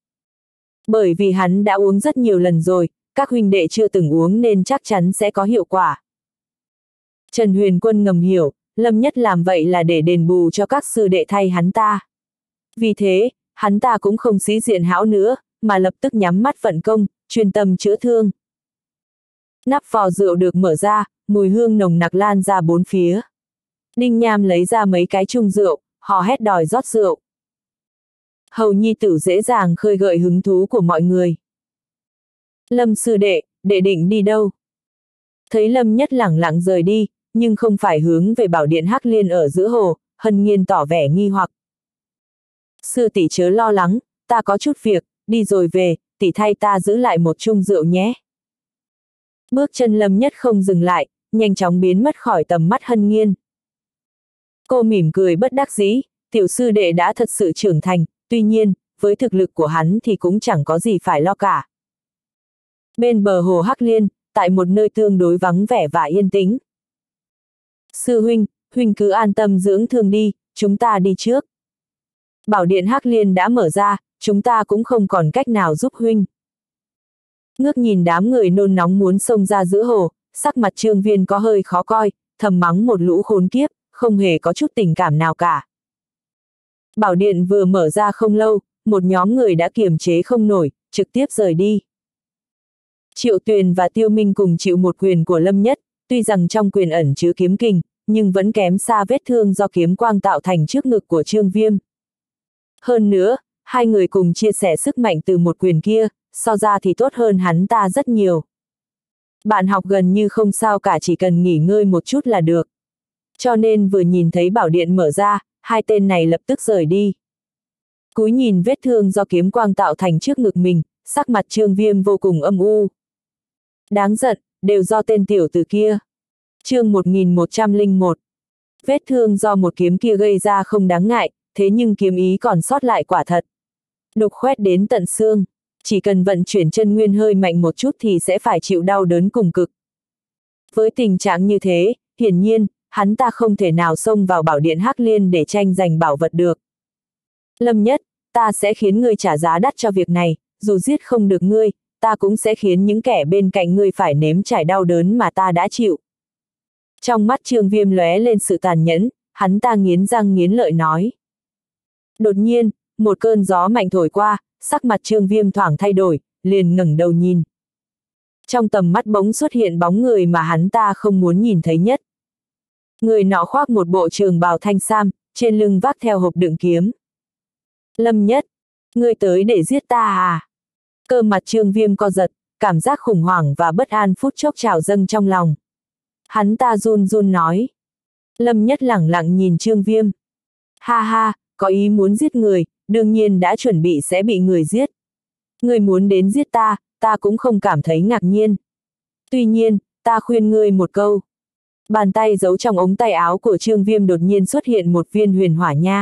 Bởi vì hắn đã uống rất nhiều lần rồi, các huynh đệ chưa từng uống nên chắc chắn sẽ có hiệu quả. Trần Huyền Quân ngầm hiểu, Lâm Nhất làm vậy là để đền bù cho các sư đệ thay hắn ta. Vì thế, hắn ta cũng không sĩ diện hão nữa, mà lập tức nhắm mắt vận công, chuyên tâm chữa thương. Nắp vò rượu được mở ra, mùi hương nồng nặc lan ra bốn phía. Đinh Nham lấy ra mấy cái chung rượu, hò hét đòi rót rượu. Hầu nhi tử dễ dàng khơi gợi hứng thú của mọi người. Lâm sư đệ, đệ định đi đâu? Thấy Lâm Nhất lẳng lặng rời đi, nhưng không phải hướng về bảo điện Hắc Liên ở giữa hồ, Hân Nhiên tỏ vẻ nghi hoặc. Sư tỷ chớ lo lắng, ta có chút việc, đi rồi về, tỷ thay ta giữ lại một chung rượu nhé. Bước chân Lâm Nhất không dừng lại, nhanh chóng biến mất khỏi tầm mắt Hân Nhiên. Cô mỉm cười bất đắc dĩ, tiểu sư đệ đã thật sự trưởng thành, tuy nhiên, với thực lực của hắn thì cũng chẳng có gì phải lo cả. Bên bờ hồ Hắc Liên, tại một nơi tương đối vắng vẻ và yên tĩnh. Sư huynh, huynh cứ an tâm dưỡng thương đi, chúng ta đi trước. Bảo điện Hắc Liên đã mở ra, chúng ta cũng không còn cách nào giúp huynh. Ngước nhìn đám người nôn nóng muốn xông ra giữa hồ, sắc mặt Trương Viên có hơi khó coi, thầm mắng một lũ khốn kiếp, không hề có chút tình cảm nào cả. Bảo điện vừa mở ra không lâu, một nhóm người đã kiềm chế không nổi, trực tiếp rời đi. Triệu Tuyền và Tiêu Minh cùng chịu một quyền của Lâm Nhất, tuy rằng trong quyền ẩn chứa kiếm kình, nhưng vẫn kém xa vết thương do kiếm quang tạo thành trước ngực của Trương Viêm. Hơn nữa, Hai người cùng chia sẻ sức mạnh từ một quyền kia, so ra thì tốt hơn hắn ta rất nhiều. Bạn học gần như không sao cả, chỉ cần nghỉ ngơi một chút là được. Cho nên vừa nhìn thấy bảo điện mở ra, hai tên này lập tức rời đi. Cúi nhìn vết thương do kiếm quang tạo thành trước ngực mình, sắc mặt Trương Viêm vô cùng âm u. Đáng giận, đều do tên tiểu tử kia. Chương một nghìn một trăm lẻ một. Vết thương do một kiếm kia gây ra không đáng ngại, thế nhưng kiếm ý còn sót lại quả thật. Đục khoét đến tận xương, chỉ cần vận chuyển chân nguyên hơi mạnh một chút thì sẽ phải chịu đau đớn cùng cực. Với tình trạng như thế, hiển nhiên, hắn ta không thể nào xông vào bảo điện Hắc Liên để tranh giành bảo vật được. Lâm Nhất, ta sẽ khiến ngươi trả giá đắt cho việc này, dù giết không được ngươi, ta cũng sẽ khiến những kẻ bên cạnh ngươi phải nếm trải đau đớn mà ta đã chịu. Trong mắt Trương Viêm lóe lên sự tàn nhẫn, hắn ta nghiến răng nghiến lợi nói. Đột nhiên, một cơn gió mạnh thổi qua, sắc mặt Trương Viêm thoảng thay đổi, liền ngẩng đầu nhìn. Trong tầm mắt bỗng xuất hiện bóng người mà hắn ta không muốn nhìn thấy nhất. Người nọ khoác một bộ trường bào thanh sam, trên lưng vác theo hộp đựng kiếm. Lâm Nhất, ngươi tới để giết ta à? Cơ mặt Trương Viêm co giật, cảm giác khủng hoảng và bất an phút chốc trào dâng trong lòng. Hắn ta run run nói. Lâm Nhất lẳng lặng nhìn Trương Viêm. Ha ha, có ý muốn giết người, đương nhiên đã chuẩn bị sẽ bị người giết. Ngươi muốn đến giết ta, ta cũng không cảm thấy ngạc nhiên. Tuy nhiên, ta khuyên ngươi một câu. Bàn tay giấu trong ống tay áo của Trương Viêm đột nhiên xuất hiện một viên huyền hỏa nha.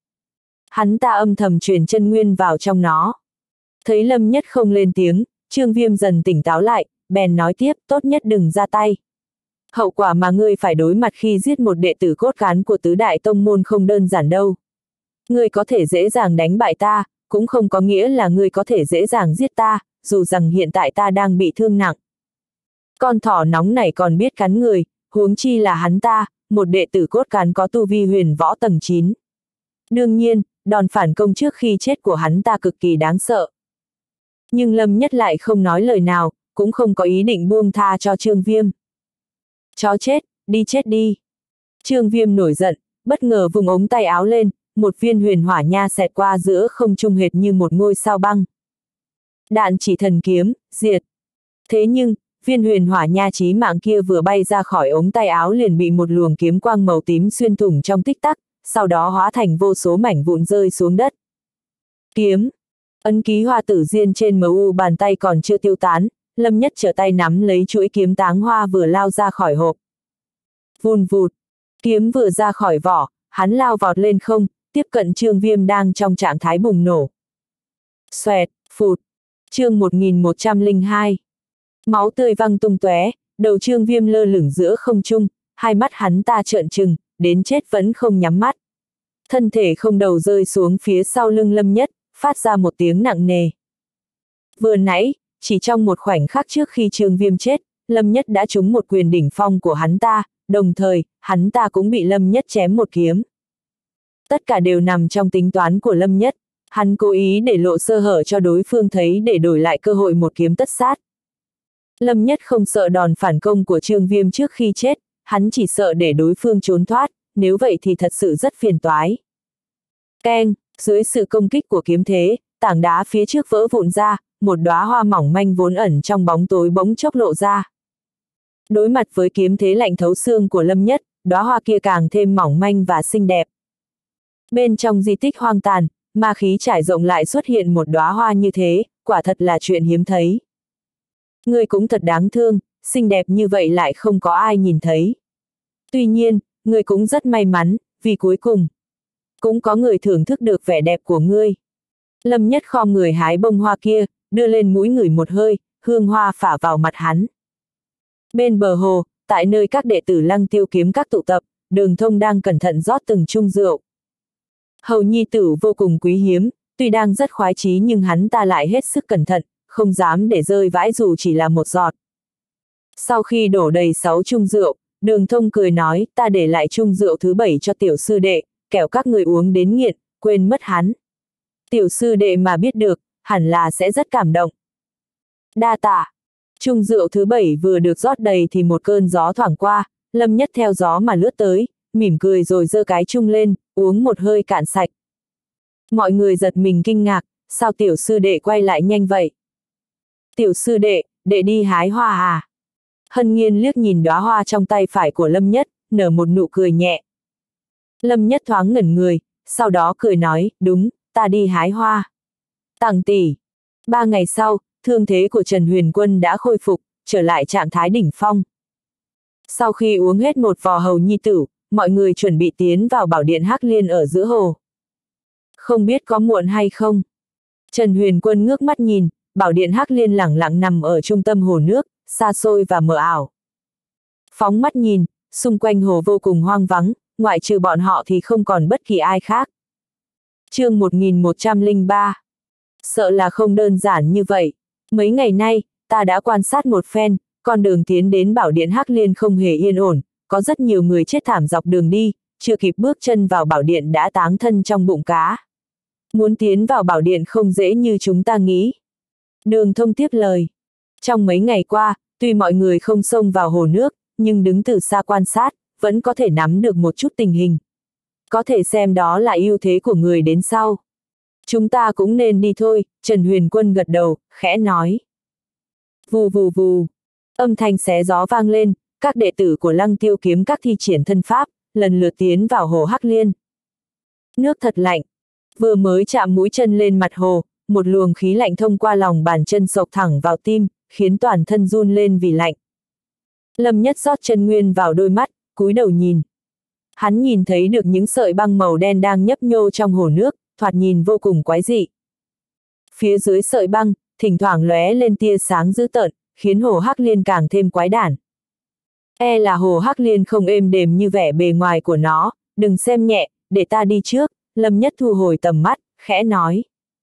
Hắn ta âm thầm truyền chân nguyên vào trong nó. Thấy Lâm Nhất không lên tiếng, Trương Viêm dần tỉnh táo lại, bèn nói tiếp, tốt nhất đừng ra tay. Hậu quả mà ngươi phải đối mặt khi giết một đệ tử cốt cán của tứ đại tông môn không đơn giản đâu. Ngươi có thể dễ dàng đánh bại ta, cũng không có nghĩa là ngươi có thể dễ dàng giết ta, dù rằng hiện tại ta đang bị thương nặng. Con thỏ nóng này còn biết cắn người, huống chi là hắn ta, một đệ tử cốt cán có tu vi huyền võ tầng chín. Đương nhiên, đòn phản công trước khi chết của hắn ta cực kỳ đáng sợ. Nhưng Lâm Nhất lại không nói lời nào, cũng không có ý định buông tha cho Trương Viêm. Chó chết, đi chết đi. Trương Viêm nổi giận, bất ngờ vùng ống tay áo lên, một viên huyền hỏa nha xẹt qua giữa không trung hệt như một ngôi sao băng. Đạn chỉ thần kiếm, diệt. Thế nhưng, viên huyền hỏa nha chí mạng kia vừa bay ra khỏi ống tay áo liền bị một luồng kiếm quang màu tím xuyên thủng trong tích tắc, sau đó hóa thành vô số mảnh vụn rơi xuống đất. Kiếm. Ấn ký hoa tử diên trên em u bàn tay còn chưa tiêu tán, Lâm Nhất trở tay nắm lấy chuỗi kiếm táng hoa vừa lao ra khỏi hộp. Vùn vụt. Kiếm vừa ra khỏi vỏ, hắn lao vọt lên không, tiếp cận Trương Viêm đang trong trạng thái bùng nổ. Xoẹt, phụt. Chương một nghìn một trăm lẻ hai. Máu tươi văng tung tóe, đầu Trương Viêm lơ lửng giữa không trung, hai mắt hắn ta trợn trừng, đến chết vẫn không nhắm mắt. Thân thể không đầu rơi xuống phía sau lưng Lâm Nhất, phát ra một tiếng nặng nề. Vừa nãy, chỉ trong một khoảnh khắc trước khi Trương Viêm chết, Lâm Nhất đã trúng một quyền đỉnh phong của hắn ta, đồng thời, hắn ta cũng bị Lâm Nhất chém một kiếm. Tất cả đều nằm trong tính toán của Lâm Nhất, hắn cố ý để lộ sơ hở cho đối phương thấy để đổi lại cơ hội một kiếm tất sát. Lâm Nhất không sợ đòn phản công của Trương Viêm trước khi chết, hắn chỉ sợ để đối phương trốn thoát, nếu vậy thì thật sự rất phiền toái. Keng, dưới sự công kích của kiếm thế, tảng đá phía trước vỡ vụn ra, một đóa hoa mỏng manh vốn ẩn trong bóng tối bỗng chốc lộ ra. Đối mặt với kiếm thế lạnh thấu xương của Lâm Nhất, đóa hoa kia càng thêm mỏng manh và xinh đẹp. Bên trong di tích hoang tàn, ma khí trải rộng lại xuất hiện một đóa hoa như thế, quả thật là chuyện hiếm thấy. Ngươi cũng thật đáng thương, xinh đẹp như vậy lại không có ai nhìn thấy. Tuy nhiên, ngươi cũng rất may mắn, vì cuối cùng cũng có người thưởng thức được vẻ đẹp của ngươi. Lâm Nhất khom người hái bông hoa kia, đưa lên mũi ngửi một hơi, hương hoa phả vào mặt hắn. Bên bờ hồ, tại nơi các đệ tử Lăng Tiêu kiếm các tụ tập, Đường Thông đang cẩn thận rót từng chung rượu. Hầu nhi tử vô cùng quý hiếm, tuy đang rất khoái chí nhưng hắn ta lại hết sức cẩn thận, không dám để rơi vãi dù chỉ là một giọt. Sau khi đổ đầy sáu chung rượu, Đường Thông cười nói, ta để lại chung rượu thứ bảy cho tiểu sư đệ, kẻo các người uống đến nghiện, quên mất hắn. Tiểu sư đệ mà biết được, hẳn là sẽ rất cảm động. Đa tạ. Chung rượu thứ bảy vừa được rót đầy thì một cơn gió thoảng qua, Lâm Nhất theo gió mà lướt tới, mỉm cười rồi giơ cái chung lên, uống một hơi cạn sạch. Mọi người giật mình kinh ngạc, sao tiểu sư đệ quay lại nhanh vậy? Tiểu sư đệ, đệ đi hái hoa à? Hân Nhiên liếc nhìn đóa hoa trong tay phải của Lâm Nhất, nở một nụ cười nhẹ. Lâm Nhất thoáng ngẩn người, sau đó cười nói, đúng, ta đi hái hoa. Tằng tỷ. Ba ngày sau, thương thế của Trần Huyền Quân đã khôi phục, trở lại trạng thái đỉnh phong. Sau khi uống hết một vò hầu nhi tử, mọi người chuẩn bị tiến vào bảo điện Hắc Liên ở giữa hồ. Không biết có muộn hay không? Trần Huyền Quân ngước mắt nhìn, bảo điện Hắc Liên lẳng lặng nằm ở trung tâm hồ nước, xa xôi và mờ ảo. Phóng mắt nhìn, xung quanh hồ vô cùng hoang vắng, ngoại trừ bọn họ thì không còn bất kỳ ai khác. Chương một nghìn một trăm lẻ ba. Sợ là không đơn giản như vậy. Mấy ngày nay, ta đã quan sát một phen, con đường tiến đến bảo điện Hắc Liên không hề yên ổn, có rất nhiều người chết thảm dọc đường đi, chưa kịp bước chân vào bảo điện đã táng thân trong bụng cá. Muốn tiến vào bảo điện không dễ như chúng ta nghĩ. Đường Thông tiếp lời. Trong mấy ngày qua, tuy mọi người không xông vào hồ nước, nhưng đứng từ xa quan sát, vẫn có thể nắm được một chút tình hình. Có thể xem đó là ưu thế của người đến sau. Chúng ta cũng nên đi thôi, Trần Huyền Quân gật đầu, khẽ nói. Vù vù vù, âm thanh xé gió vang lên, các đệ tử của Lăng Tiêu Kiếm các thi triển thân pháp, lần lượt tiến vào hồ Hắc Liên. Nước thật lạnh, vừa mới chạm mũi chân lên mặt hồ, một luồng khí lạnh thông qua lòng bàn chân xộc thẳng vào tim, khiến toàn thân run lên vì lạnh. Lâm Nhất rót chân nguyên vào đôi mắt, cúi đầu nhìn. Hắn nhìn thấy được những sợi băng màu đen đang nhấp nhô trong hồ nước, thoạt nhìn vô cùng quái dị. Phía dưới sợi băng, thỉnh thoảng lóe lên tia sáng dữ tợn, khiến hồ Hắc Liên càng thêm quái đản. E là hồ Hắc Liên không êm đềm như vẻ bề ngoài của nó, đừng xem nhẹ, để ta đi trước, Lâm Nhất thu hồi tầm mắt, khẽ nói.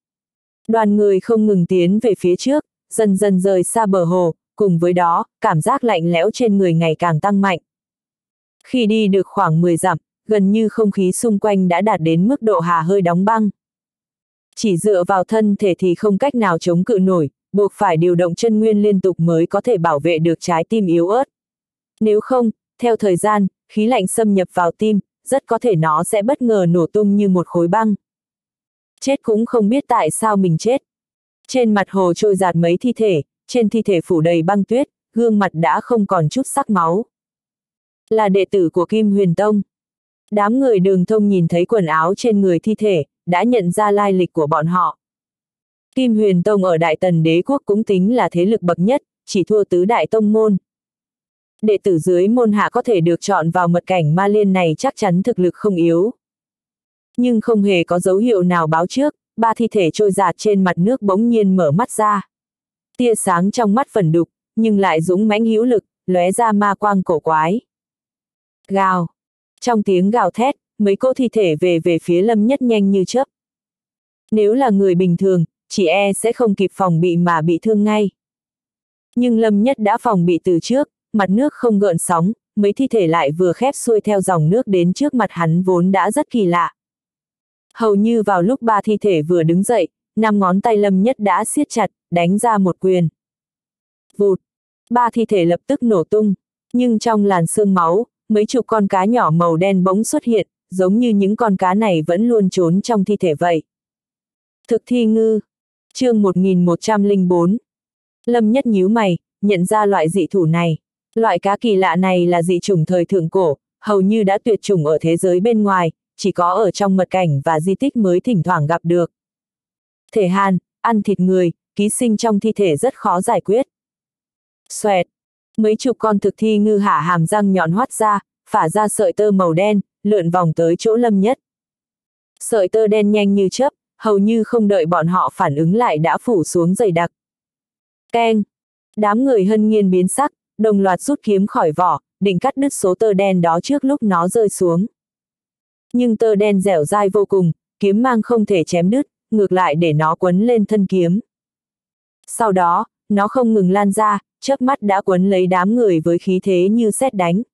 Đoàn người không ngừng tiến về phía trước, dần dần rời xa bờ hồ, cùng với đó, cảm giác lạnh lẽo trên người ngày càng tăng mạnh. Khi đi được khoảng mười dặm, gần như không khí xung quanh đã đạt đến mức độ hà hơi đóng băng. Chỉ dựa vào thân thể thì không cách nào chống cự nổi, buộc phải điều động chân nguyên liên tục mới có thể bảo vệ được trái tim yếu ớt. Nếu không, theo thời gian, khí lạnh xâm nhập vào tim, rất có thể nó sẽ bất ngờ nổ tung như một khối băng. Chết cũng không biết tại sao mình chết. Trên mặt hồ trôi dạt mấy thi thể, trên thi thể phủ đầy băng tuyết, gương mặt đã không còn chút sắc máu. Là đệ tử của Kim Huyền Tông. Đám người Đường Thông nhìn thấy quần áo trên người thi thể, đã nhận ra lai lịch của bọn họ. Kim Huyền Tông ở Đại Tần Đế Quốc cũng tính là thế lực bậc nhất, chỉ thua tứ đại tông môn. Đệ tử dưới môn hạ có thể được chọn vào mật cảnh ma liên này chắc chắn thực lực không yếu. Nhưng không hề có dấu hiệu nào báo trước, ba thi thể trôi dạt trên mặt nước bỗng nhiên mở mắt ra. Tia sáng trong mắt vẩn đục, nhưng lại dũng mãnh hữu lực, lóe ra ma quang cổ quái. Gào. Trong tiếng gào thét, mấy cô thi thể về về phía Lâm Nhất nhanh như chớp. Nếu là người bình thường, chỉ e sẽ không kịp phòng bị mà bị thương ngay. Nhưng Lâm Nhất đã phòng bị từ trước, mặt nước không gợn sóng, mấy thi thể lại vừa khép xuôi theo dòng nước đến trước mặt hắn vốn đã rất kỳ lạ. Hầu như vào lúc ba thi thể vừa đứng dậy, năm ngón tay Lâm Nhất đã siết chặt, đánh ra một quyền. Vụt! Ba thi thể lập tức nổ tung, nhưng trong làn sương máu, mấy chục con cá nhỏ màu đen bỗng xuất hiện, giống như những con cá này vẫn luôn trốn trong thi thể vậy. Thực thi ngư. Chương một nghìn một trăm lẻ bốn. Lâm Nhất nhíu mày, nhận ra loại dị thủ này. Loại cá kỳ lạ này là dị chủng thời thượng cổ, hầu như đã tuyệt chủng ở thế giới bên ngoài, chỉ có ở trong mật cảnh và di tích mới thỉnh thoảng gặp được. Thể hàn, ăn thịt người, ký sinh trong thi thể rất khó giải quyết. Xoẹt. Mấy chục con thực thi ngư hả hàm răng nhọn hoắt ra, phả ra sợi tơ màu đen, lượn vòng tới chỗ Lâm Nhất. Sợi tơ đen nhanh như chớp, hầu như không đợi bọn họ phản ứng lại đã phủ xuống dày đặc. Keng! Đám người Hân Nhiên biến sắc, đồng loạt rút kiếm khỏi vỏ, định cắt đứt số tơ đen đó trước lúc nó rơi xuống. Nhưng tơ đen dẻo dai vô cùng, kiếm mang không thể chém đứt, ngược lại để nó quấn lên thân kiếm. Sau đó, nó không ngừng lan ra, chớp mắt đã quấn lấy đám người với khí thế như sét đánh.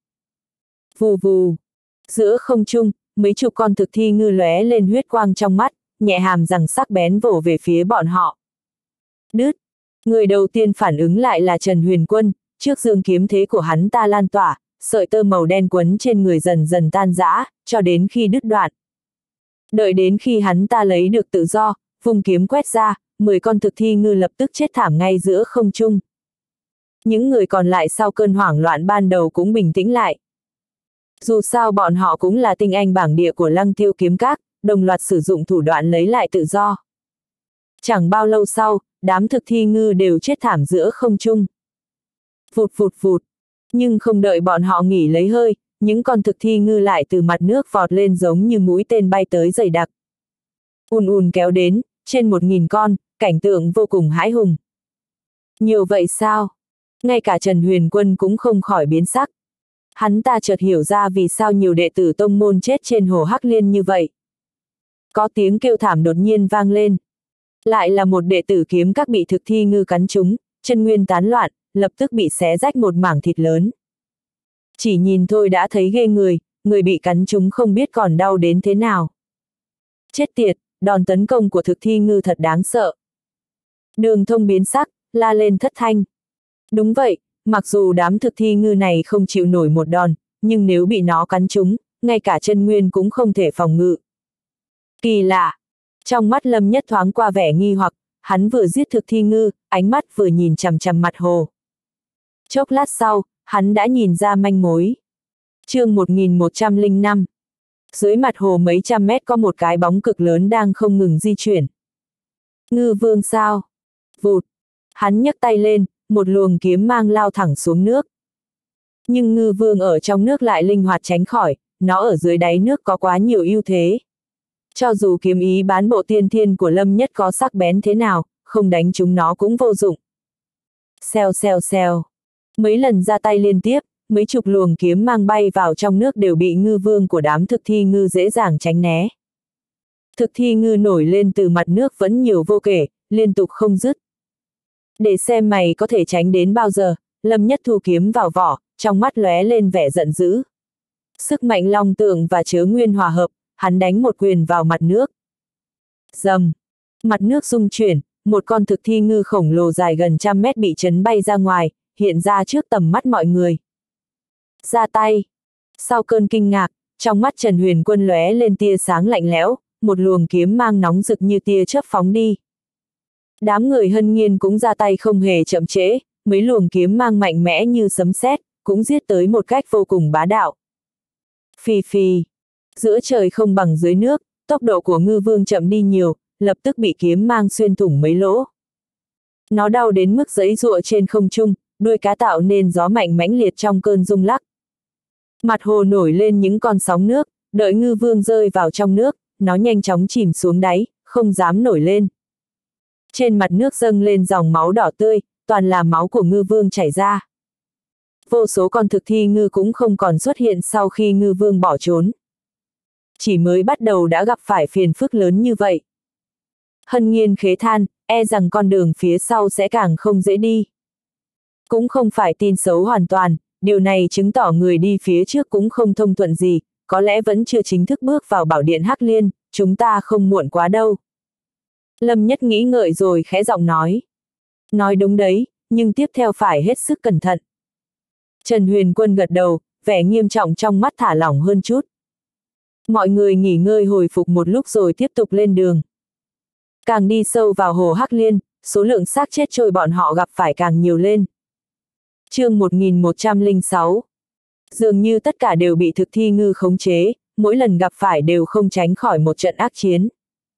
Vù vù. Giữa không trung, mấy chục con thực thi ngư lóe lên huyết quang trong mắt, nhẹ hàm rằng sắc bén vồ về phía bọn họ. Đứt. Người đầu tiên phản ứng lại là Trần Huyền Quân, trước dương kiếm thế của hắn ta lan tỏa, sợi tơ màu đen quấn trên người dần dần tan rã, cho đến khi đứt đoạn. Đợi đến khi hắn ta lấy được tự do, vùng kiếm quét ra, mười con thực thi ngư lập tức chết thảm ngay giữa không trung. Những người còn lại sau cơn hoảng loạn ban đầu cũng bình tĩnh lại. Dù sao bọn họ cũng là tinh anh bảng địa của Lăng Tiêu kiếm các, đồng loạt sử dụng thủ đoạn lấy lại tự do. Chẳng bao lâu sau, đám thực thi ngư đều chết thảm giữa không trung. Vụt vụt vụt. Nhưng không đợi bọn họ nghỉ lấy hơi, những con thực thi ngư lại từ mặt nước vọt lên giống như mũi tên bay tới dày đặc. Ùn ùn kéo đến, trên một nghìn con, cảnh tượng vô cùng hãi hùng. Nhiều vậy sao? Ngay cả Trần Huyền Quân cũng không khỏi biến sắc. Hắn ta chợt hiểu ra vì sao nhiều đệ tử tông môn chết trên hồ Hắc Liên như vậy. Có tiếng kêu thảm đột nhiên vang lên. Lại là một đệ tử kiếm các bị thực thi ngư cắn trúng, chân nguyên tán loạn, lập tức bị xé rách một mảng thịt lớn. Chỉ nhìn thôi đã thấy ghê người, người bị cắn trúng không biết còn đau đến thế nào. Chết tiệt, đòn tấn công của thực thi ngư thật đáng sợ. Đường Thông biến sắc, la lên thất thanh. Đúng vậy, mặc dù đám thực thi ngư này không chịu nổi một đòn, nhưng nếu bị nó cắn trúng, ngay cả chân nguyên cũng không thể phòng ngự. Kỳ lạ. Trong mắt Lâm Nhất thoáng qua vẻ nghi hoặc, hắn vừa giết thực thi ngư, ánh mắt vừa nhìn chằm chằm mặt hồ. Chốc lát sau, hắn đã nhìn ra manh mối. Chương một nghìn một trăm lẻ năm. Dưới mặt hồ mấy trăm mét có một cái bóng cực lớn đang không ngừng di chuyển. Ngư vương sao? Vụt. Hắn nhấc tay lên, một luồng kiếm mang lao thẳng xuống nước. Nhưng ngư vương ở trong nước lại linh hoạt tránh khỏi, nó ở dưới đáy nước có quá nhiều ưu thế. Cho dù kiếm ý bán bộ tiên thiên của Lâm Nhất có sắc bén thế nào, không đánh chúng nó cũng vô dụng. Xèo xèo xèo. Mấy lần ra tay liên tiếp, mấy chục luồng kiếm mang bay vào trong nước đều bị ngư vương của đám thực thi ngư dễ dàng tránh né. Thực thi ngư nổi lên từ mặt nước vẫn nhiều vô kể, liên tục không dứt. Để xem mày có thể tránh đến bao giờ, Lâm Nhất thu kiếm vào vỏ, trong mắt lóe lên vẻ giận dữ. Sức mạnh long tượng và chớ nguyên hòa hợp, hắn đánh một quyền vào mặt nước. Rầm. Mặt nước rung chuyển, một con thực thi ngư khổng lồ dài gần trăm mét bị chấn bay ra ngoài, hiện ra trước tầm mắt mọi người. Ra tay. Sau cơn kinh ngạc, trong mắt Trần Huyền Quân lóe lên tia sáng lạnh lẽo, một luồng kiếm mang nóng rực như tia chớp phóng đi. Đám người Hân Nhiên cũng ra tay không hề chậm trễ, mấy luồng kiếm mang mạnh mẽ như sấm sét, cũng giết tới một cách vô cùng bá đạo. Phì phì. Giữa trời không bằng dưới nước, tốc độ của ngư vương chậm đi nhiều, lập tức bị kiếm mang xuyên thủng mấy lỗ. Nó đau đến mức giãy giụa trên không trung, đuôi cá tạo nên gió mạnh mãnh liệt trong cơn rung lắc. Mặt hồ nổi lên những con sóng nước, đợi ngư vương rơi vào trong nước, nó nhanh chóng chìm xuống đáy, không dám nổi lên. Trên mặt nước dâng lên dòng máu đỏ tươi, toàn là máu của ngư vương chảy ra. Vô số con thực thi ngư cũng không còn xuất hiện sau khi ngư vương bỏ trốn. Chỉ mới bắt đầu đã gặp phải phiền phức lớn như vậy. Hân Nhiên khế than, e rằng con đường phía sau sẽ càng không dễ đi. Cũng không phải tin xấu hoàn toàn, điều này chứng tỏ người đi phía trước cũng không thông thuận gì, có lẽ vẫn chưa chính thức bước vào bảo điện Hắc Liên, chúng ta không muộn quá đâu. Lâm Nhất nghĩ ngợi rồi khẽ giọng nói. Nói đúng đấy, nhưng tiếp theo phải hết sức cẩn thận. Trần Huyền Quân gật đầu, vẻ nghiêm trọng trong mắt thả lỏng hơn chút. Mọi người nghỉ ngơi hồi phục một lúc rồi tiếp tục lên đường. Càng đi sâu vào hồ Hắc Liên, số lượng xác chết trôi bọn họ gặp phải càng nhiều lên. Chương một nghìn một trăm lẻ sáu. Dường như tất cả đều bị thực thi ngư khống chế, mỗi lần gặp phải đều không tránh khỏi một trận ác chiến.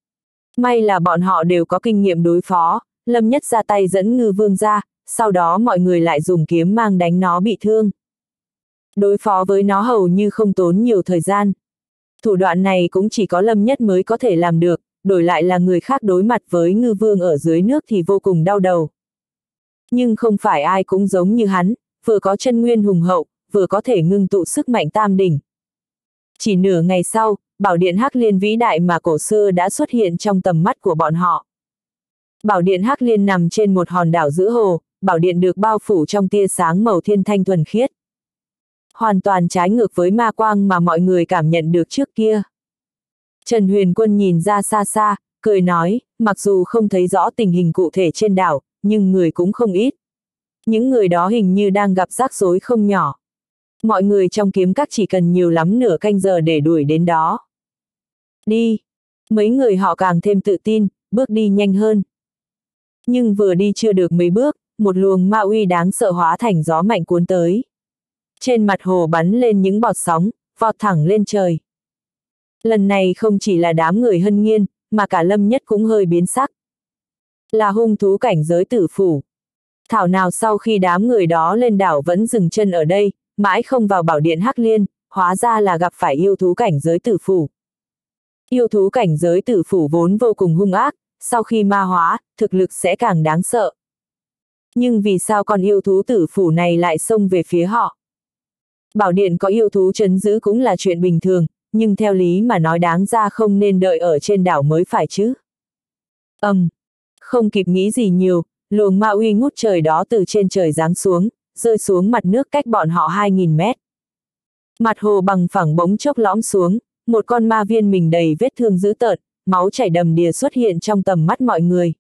May là bọn họ đều có kinh nghiệm đối phó, Lâm Nhất ra tay dẫn ngư vương ra, sau đó mọi người lại dùng kiếm mang đánh nó bị thương. Đối phó với nó hầu như không tốn nhiều thời gian. Thủ đoạn này cũng chỉ có Lâm Nhất mới có thể làm được, đổi lại là người khác đối mặt với ngư vương ở dưới nước thì vô cùng đau đầu. Nhưng không phải ai cũng giống như hắn, vừa có chân nguyên hùng hậu, vừa có thể ngưng tụ sức mạnh tam đỉnh. Chỉ nửa ngày sau, bảo điện Hắc Liên vĩ đại mà cổ xưa đã xuất hiện trong tầm mắt của bọn họ. Bảo điện Hắc Liên nằm trên một hòn đảo giữa hồ, bảo điện được bao phủ trong tia sáng màu thiên thanh thuần khiết. Hoàn toàn trái ngược với ma quang mà mọi người cảm nhận được trước kia. Trần Huyền Quân nhìn ra xa xa, cười nói, mặc dù không thấy rõ tình hình cụ thể trên đảo, nhưng người cũng không ít. Những người đó hình như đang gặp rắc rối không nhỏ. Mọi người trong kiếm các chỉ cần nhiều lắm nửa canh giờ để đuổi đến đó. Đi! Mấy người họ càng thêm tự tin, bước đi nhanh hơn. Nhưng vừa đi chưa được mấy bước, một luồng ma uy đáng sợ hóa thành gió mạnh cuốn tới. Trên mặt hồ bắn lên những bọt sóng, vọt thẳng lên trời. Lần này không chỉ là đám người Hân Nghiên, mà cả Lâm Nhất cũng hơi biến sắc. Là hung thú cảnh giới tử phủ. Thảo nào sau khi đám người đó lên đảo vẫn dừng chân ở đây, mãi không vào bảo điện Hắc Liên, hóa ra là gặp phải yêu thú cảnh giới tử phủ. Yêu thú cảnh giới tử phủ vốn vô cùng hung ác, sau khi ma hóa, thực lực sẽ càng đáng sợ. Nhưng vì sao con yêu thú tử phủ này lại xông về phía họ? Bảo điện có yêu thú trấn giữ cũng là chuyện bình thường, nhưng theo lý mà nói đáng ra không nên đợi ở trên đảo mới phải chứ. Ầm, um, không kịp nghĩ gì nhiều, luồng ma uy ngút trời đó từ trên trời giáng xuống, rơi xuống mặt nước cách bọn họ hai nghìn mét. Mặt hồ bằng phẳng bỗng chốc lõm xuống, một con ma viên mình đầy vết thương dữ tợn, máu chảy đầm đìa xuất hiện trong tầm mắt mọi người.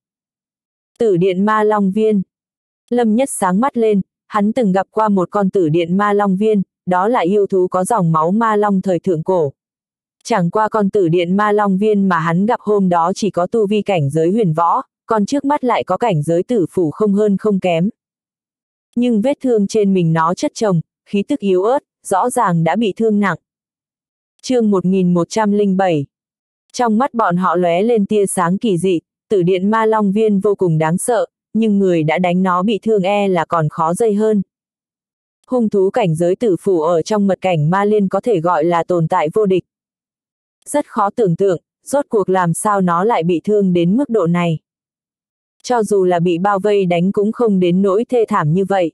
Tử điện ma long viên. Lâm Nhất sáng mắt lên, hắn từng gặp qua một con tử điện ma long viên, đó là yêu thú có dòng máu ma long thời thượng cổ. Chẳng qua con tử điện ma long viên mà hắn gặp hôm đó chỉ có tu vi cảnh giới huyền võ, còn trước mắt lại có cảnh giới tử phủ không hơn không kém. Nhưng vết thương trên mình nó chất chồng, khí tức yếu ớt, rõ ràng đã bị thương nặng. Chương một nghìn một trăm lẻ bảy. Trong mắt bọn họ lóe lên tia sáng kỳ dị, tử điện ma long viên vô cùng đáng sợ, nhưng người đã đánh nó bị thương e là còn khó dây hơn. Hung thú cảnh giới tử phủ ở trong mật cảnh ma liên có thể gọi là tồn tại vô địch. Rất khó tưởng tượng, rốt cuộc làm sao nó lại bị thương đến mức độ này. Cho dù là bị bao vây đánh cũng không đến nỗi thê thảm như vậy.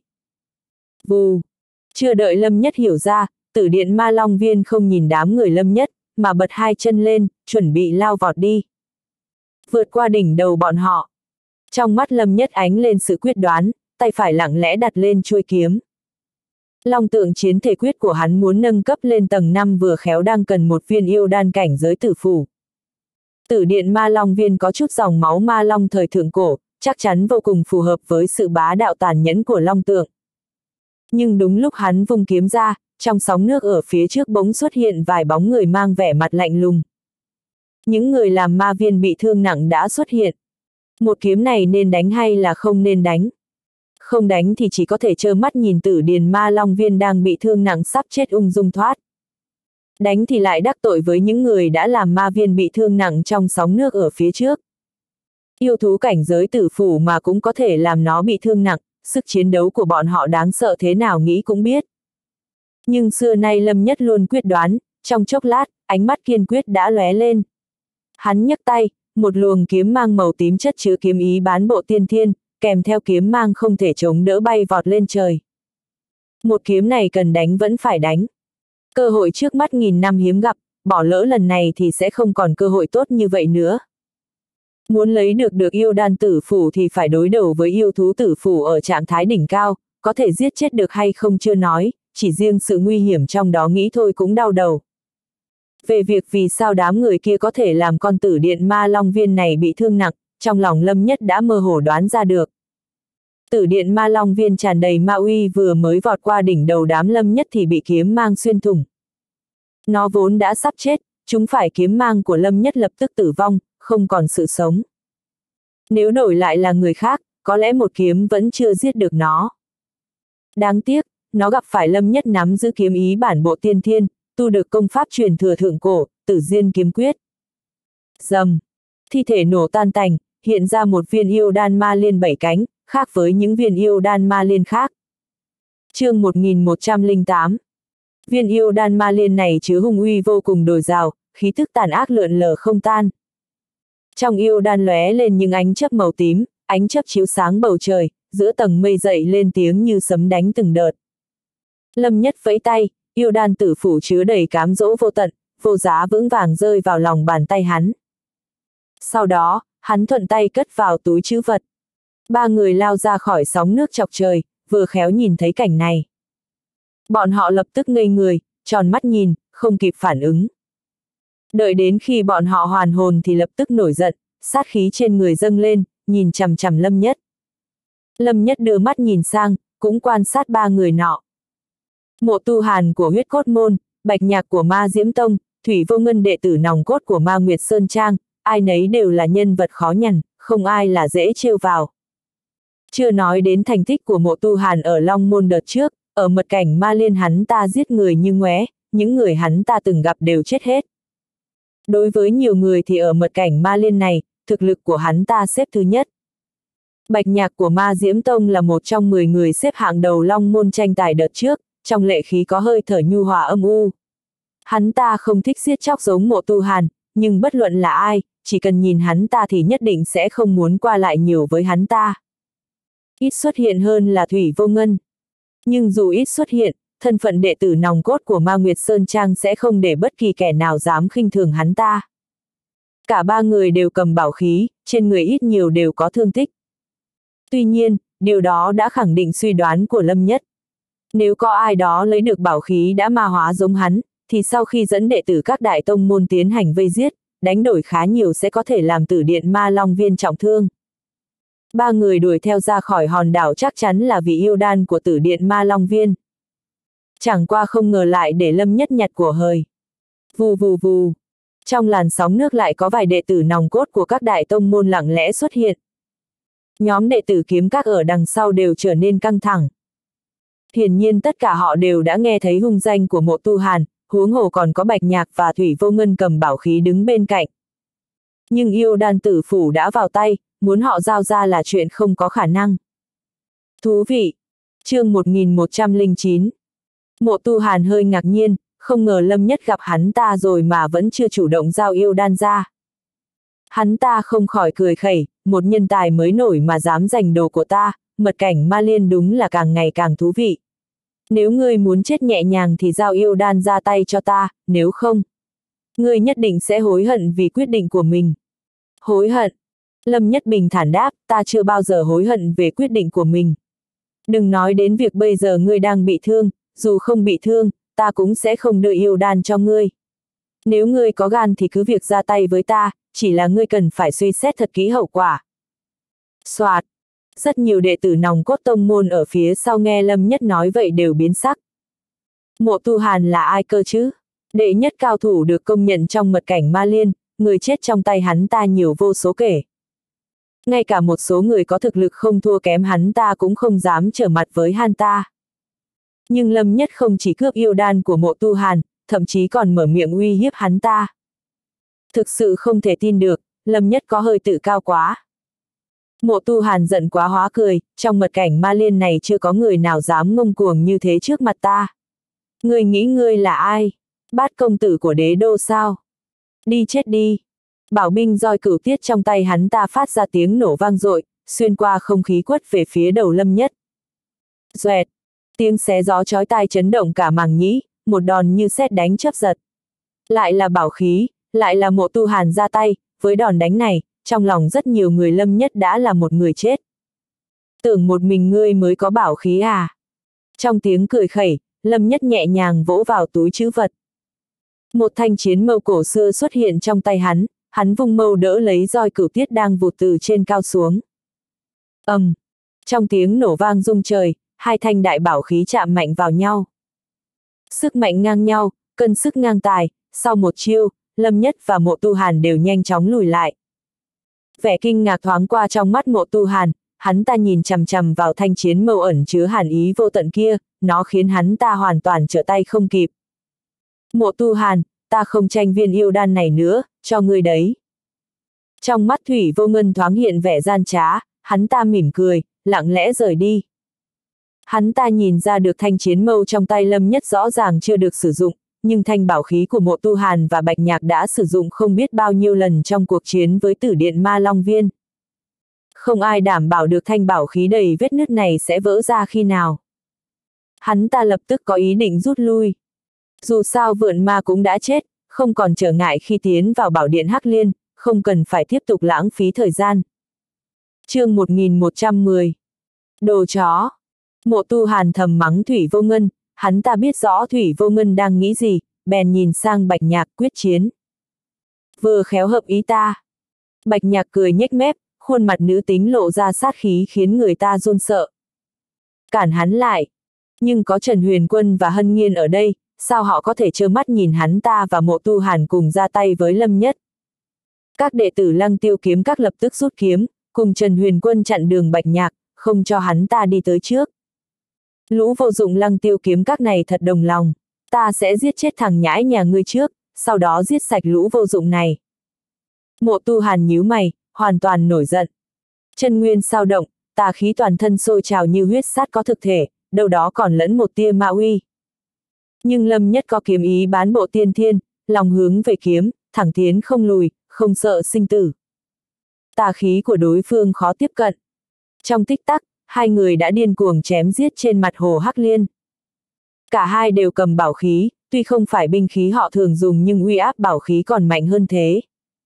Vù! Chưa đợi Lâm Nhất hiểu ra, tử điện ma long viên không nhìn đám người Lâm Nhất, mà bật hai chân lên, chuẩn bị lao vọt đi. Vượt qua đỉnh đầu bọn họ. Trong mắt Lâm Nhất ánh lên sự quyết đoán, tay phải lặng lẽ đặt lên chuôi kiếm. Long tượng chiến thể quyết của hắn muốn nâng cấp lên tầng năm vừa khéo đang cần một viên yêu đan cảnh giới tử phủ. Tử điện ma long viên có chút dòng máu ma long thời thượng cổ, chắc chắn vô cùng phù hợp với sự bá đạo tàn nhẫn của long tượng. Nhưng đúng lúc hắn vung kiếm ra, trong sóng nước ở phía trước bỗng xuất hiện vài bóng người mang vẻ mặt lạnh lùng. Những người làm ma viên bị thương nặng đã xuất hiện. Một kiếm này nên đánh hay là không nên đánh? Không đánh thì chỉ có thể trơ mắt nhìn tử điện ma long viên đang bị thương nặng sắp chết ung dung thoát. Đánh thì lại đắc tội với những người đã làm ma viên bị thương nặng trong sóng nước ở phía trước. Yêu thú cảnh giới tử phủ mà cũng có thể làm nó bị thương nặng, sức chiến đấu của bọn họ đáng sợ thế nào nghĩ cũng biết. Nhưng xưa nay Lâm Nhất luôn quyết đoán, trong chốc lát, ánh mắt kiên quyết đã lóe lên. Hắn nhấc tay, một luồng kiếm mang màu tím chất chứa kiếm ý bán bộ tiên thiên, kèm theo kiếm mang không thể chống đỡ bay vọt lên trời. Một kiếm này cần đánh vẫn phải đánh. Cơ hội trước mắt nghìn năm hiếm gặp, bỏ lỡ lần này thì sẽ không còn cơ hội tốt như vậy nữa. Muốn lấy được được yêu đan tử phủ thì phải đối đầu với yêu thú tử phủ ở trạng thái đỉnh cao, có thể giết chết được hay không chưa nói, chỉ riêng sự nguy hiểm trong đó nghĩ thôi cũng đau đầu. Về việc vì sao đám người kia có thể làm con tử điện ma long viên này bị thương nặng, trong lòng Lâm Nhất đã mơ hồ đoán ra được. Tử điện ma long viên tràn đầy ma uy vừa mới vọt qua đỉnh đầu đám Lâm Nhất thì bị kiếm mang xuyên thủng. Nó vốn đã sắp chết, chúng phải kiếm mang của Lâm Nhất lập tức tử vong, không còn sự sống. Nếu đổi lại là người khác, có lẽ một kiếm vẫn chưa giết được nó. Đáng tiếc, nó gặp phải Lâm Nhất nắm giữ kiếm ý bản bộ tiên thiên, tu được công pháp truyền thừa thượng cổ, Tử Diên kiếm quyết. Rầm, thi thể nổ tan tành, hiện ra một viên yêu đan ma liên bảy cánh, khác với những viên yêu đan ma liên khác. Chương một nghìn một trăm lẻ tám. Viên yêu đan ma liên này chứa hung uy vô cùng dồi dào, khí tức tàn ác lượn lờ không tan. Trong yêu đan lóe lên những ánh chớp màu tím, ánh chớp chiếu sáng bầu trời, giữa tầng mây dậy lên tiếng như sấm đánh từng đợt. Lâm Nhất vẫy tay, yêu đan tử phủ chứa đầy cám dỗ vô tận, vô giá vững vàng rơi vào lòng bàn tay hắn. Sau đó, hắn thuận tay cất vào túi trữ vật. Ba người lao ra khỏi sóng nước chọc trời, vừa khéo nhìn thấy cảnh này. Bọn họ lập tức ngây người, tròn mắt nhìn, không kịp phản ứng. Đợi đến khi bọn họ hoàn hồn thì lập tức nổi giận, sát khí trên người dâng lên, nhìn chằm chằm Lâm Nhất. Lâm Nhất đưa mắt nhìn sang, cũng quan sát ba người nọ. Mộ Tu Hàn của Huyết Cốt Môn, Bạch Nhạc của Ma Diễm Tông, Thủy Vô Ngân đệ tử nòng cốt của Ma Nguyệt Sơn Trang, ai nấy đều là nhân vật khó nhằn, không ai là dễ trêu vào. Chưa nói đến thành tích của Mộ Tu Hàn ở Long Môn đợt trước, ở mật cảnh Ma Liên hắn ta giết người như ngoé, những người hắn ta từng gặp đều chết hết. Đối với nhiều người thì ở mật cảnh Ma Liên này, thực lực của hắn ta xếp thứ nhất. Bạch Nhạc của Ma Diễm Tông là một trong mười người xếp hạng đầu Long Môn tranh tài đợt trước, trong lệ khí có hơi thở nhu hòa âm u. Hắn ta không thích giết chóc giống Mộ Tu Hàn, nhưng bất luận là ai, chỉ cần nhìn hắn ta thì nhất định sẽ không muốn qua lại nhiều với hắn ta. Ít xuất hiện hơn là Thủy Vô Ngân. Nhưng dù ít xuất hiện, thân phận đệ tử nòng cốt của Ma Nguyệt Sơn Trang sẽ không để bất kỳ kẻ nào dám khinh thường hắn ta. Cả ba người đều cầm bảo khí, trên người ít nhiều đều có thương tích. Tuy nhiên, điều đó đã khẳng định suy đoán của Lâm Nhất. Nếu có ai đó lấy được bảo khí đã ma hóa giống hắn, thì sau khi dẫn đệ tử các đại tông môn tiến hành vây giết, đánh đổi khá nhiều sẽ có thể làm Tử Điện Ma Long Viên trọng thương. Ba người đuổi theo ra khỏi hòn đảo chắc chắn là vì yêu đan của Tử Điện Ma Long Viên. Chẳng qua không ngờ lại để Lâm Nhất nhặt của hời. Vù vù vù. Trong làn sóng nước lại có vài đệ tử nòng cốt của các đại tông môn lặng lẽ xuất hiện. Nhóm đệ tử kiếm các ở đằng sau đều trở nên căng thẳng. Hiển nhiên tất cả họ đều đã nghe thấy hung danh của Mộ Tu Hàn, huống hồ còn có Bạch Nhạc và Thủy Vô Ngân cầm bảo khí đứng bên cạnh. Nhưng yêu đan tử phủ đã vào tay, muốn họ giao ra là chuyện không có khả năng. Thú vị. Chương một nghìn một trăm lẻ chín. Mộ Tu Hàn hơi ngạc nhiên, không ngờ Lâm Nhất gặp hắn ta rồi mà vẫn chưa chủ động giao yêu đan ra. Hắn ta không khỏi cười khẩy, một nhân tài mới nổi mà dám giành đồ của ta, mật cảnh Ma Liên đúng là càng ngày càng thú vị. Nếu ngươi muốn chết nhẹ nhàng thì giao yêu đan ra tay cho ta, nếu không, ngươi nhất định sẽ hối hận vì quyết định của mình. Hối hận? Lâm Nhất bình thản đáp, ta chưa bao giờ hối hận về quyết định của mình. Đừng nói đến việc bây giờ ngươi đang bị thương, dù không bị thương, ta cũng sẽ không đưa yêu đan cho ngươi. Nếu ngươi có gan thì cứ việc ra tay với ta, chỉ là ngươi cần phải suy xét thật kỹ hậu quả. Soạt. Rất nhiều đệ tử nòng cốt tông môn ở phía sau nghe Lâm Nhất nói vậy đều biến sắc. Mộ Tu Hàn là ai cơ chứ? Đệ nhất cao thủ được công nhận trong mật cảnh Ma Liên, người chết trong tay hắn ta nhiều vô số kể. Ngay cả một số người có thực lực không thua kém hắn ta cũng không dám trở mặt với hắn ta. Nhưng Lâm Nhất không chỉ cướp yêu đan của Mộ Tu Hàn, thậm chí còn mở miệng uy hiếp hắn ta. Thực sự không thể tin được, Lâm Nhất có hơi tự cao quá. Mộ Tu Hàn giận quá hóa cười, trong mật cảnh Ma Liên này chưa có người nào dám ngông cuồng như thế trước mặt ta. Ngươi nghĩ ngươi là ai? Bát công tử của đế đô sao? Đi chết đi. Bảo binh roi cửu tiết trong tay hắn ta phát ra tiếng nổ vang dội, xuyên qua không khí quất về phía đầu Lâm Nhất. Xoẹt. Tiếng xé gió chói tai chấn động cả màng nhĩ, một đòn như sét đánh chớp giật. Lại là bảo khí, lại là Mộ Tu Hàn ra tay, với đòn đánh này, trong lòng rất nhiều người Lâm Nhất đã là một người chết. Tưởng một mình ngươi mới có bảo khí à? Trong tiếng cười khẩy, Lâm Nhất nhẹ nhàng vỗ vào túi trữ vật. Một thanh chiến mâu cổ xưa xuất hiện trong tay hắn, hắn vung mâu đỡ lấy roi cửu tiết đang vụt từ trên cao xuống. Ầm! Um, trong tiếng nổ vang rung trời, hai thanh đại bảo khí chạm mạnh vào nhau. Sức mạnh ngang nhau, cân sức ngang tài, sau một chiêu, Lâm Nhất và Mộ Tu Hàn đều nhanh chóng lùi lại. Vẻ kinh ngạc thoáng qua trong mắt Mộ Tu Hàn, hắn ta nhìn chằm chằm vào thanh chiến mâu ẩn chứa hàn ý vô tận kia, nó khiến hắn ta hoàn toàn trở tay không kịp. Mộ Tu Hàn, ta không tranh viên yêu đan này nữa, cho ngươi đấy. Trong mắt Thủy Vô Ngân thoáng hiện vẻ gian trá, hắn ta mỉm cười, lặng lẽ rời đi. Hắn ta nhìn ra được thanh chiến mâu trong tay Lâm Nhất rõ ràng chưa được sử dụng, nhưng thanh bảo khí của Mộ Tu Hàn và Bạch Nhạc đã sử dụng không biết bao nhiêu lần trong cuộc chiến với Tử Điện Ma Long Viên. Không ai đảm bảo được thanh bảo khí đầy vết nứt này sẽ vỡ ra khi nào. Hắn ta lập tức có ý định rút lui. Dù sao vượn ma cũng đã chết, không còn trở ngại khi tiến vào bảo điện Hắc Liên, không cần phải tiếp tục lãng phí thời gian. Chương một nghìn một trăm mười. Đồ chó. Mộ Tu Hàn thầm mắng Thủy Vô Ngân, hắn ta biết rõ Thủy Vô Ngân đang nghĩ gì, bèn nhìn sang Bạch Nhạc quyết chiến. Vừa khéo hợp ý ta. Bạch Nhạc cười nhếch mép, khuôn mặt nữ tính lộ ra sát khí khiến người ta run sợ. Cản hắn lại. Nhưng có Trần Huyền Quân và Hân Nghiên ở đây, sao họ có thể trơ mắt nhìn hắn ta và Mộ Tu Hàn cùng ra tay với Lâm Nhất. Các đệ tử Lăng Tiêu kiếm các lập tức rút kiếm, cùng Trần Huyền Quân chặn đường Bạch Nhạc, không cho hắn ta đi tới trước. Lũ vô dụng Lăng Tiêu kiếm các này thật đồng lòng, ta sẽ giết chết thằng nhãi nhà ngươi trước, sau đó giết sạch lũ vô dụng này. Mộ Tu Hàn nhíu mày, hoàn toàn nổi giận. Chân nguyên sao động, tà khí toàn thân sôi trào như huyết sát có thực thể, đâu đó còn lẫn một tia ma uy. Nhưng Lâm Nhất có kiếm ý bán bộ tiên thiên, lòng hướng về kiếm, thẳng tiến không lùi, không sợ sinh tử. Tà khí của đối phương khó tiếp cận. Trong tích tắc, hai người đã điên cuồng chém giết trên mặt hồ Hắc Liên. Cả hai đều cầm bảo khí, tuy không phải binh khí họ thường dùng nhưng uy áp bảo khí còn mạnh hơn thế.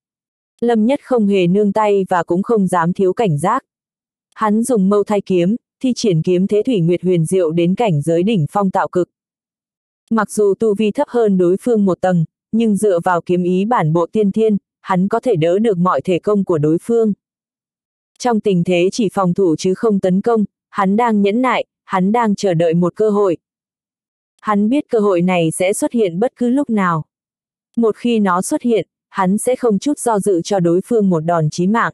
Lâm Nhất không hề nương tay và cũng không dám thiếu cảnh giác. Hắn dùng mâu thay kiếm, thi triển kiếm thế thủy nguyệt huyền diệu đến cảnh giới đỉnh phong tạo cực. Mặc dù tu vi thấp hơn đối phương một tầng, nhưng dựa vào kiếm ý bản bộ tiên thiên, hắn có thể đỡ được mọi thể công của đối phương. Trong tình thế chỉ phòng thủ chứ không tấn công, hắn đang nhẫn nại, hắn đang chờ đợi một cơ hội. Hắn biết cơ hội này sẽ xuất hiện bất cứ lúc nào. Một khi nó xuất hiện, hắn sẽ không chút do dự cho đối phương một đòn chí mạng.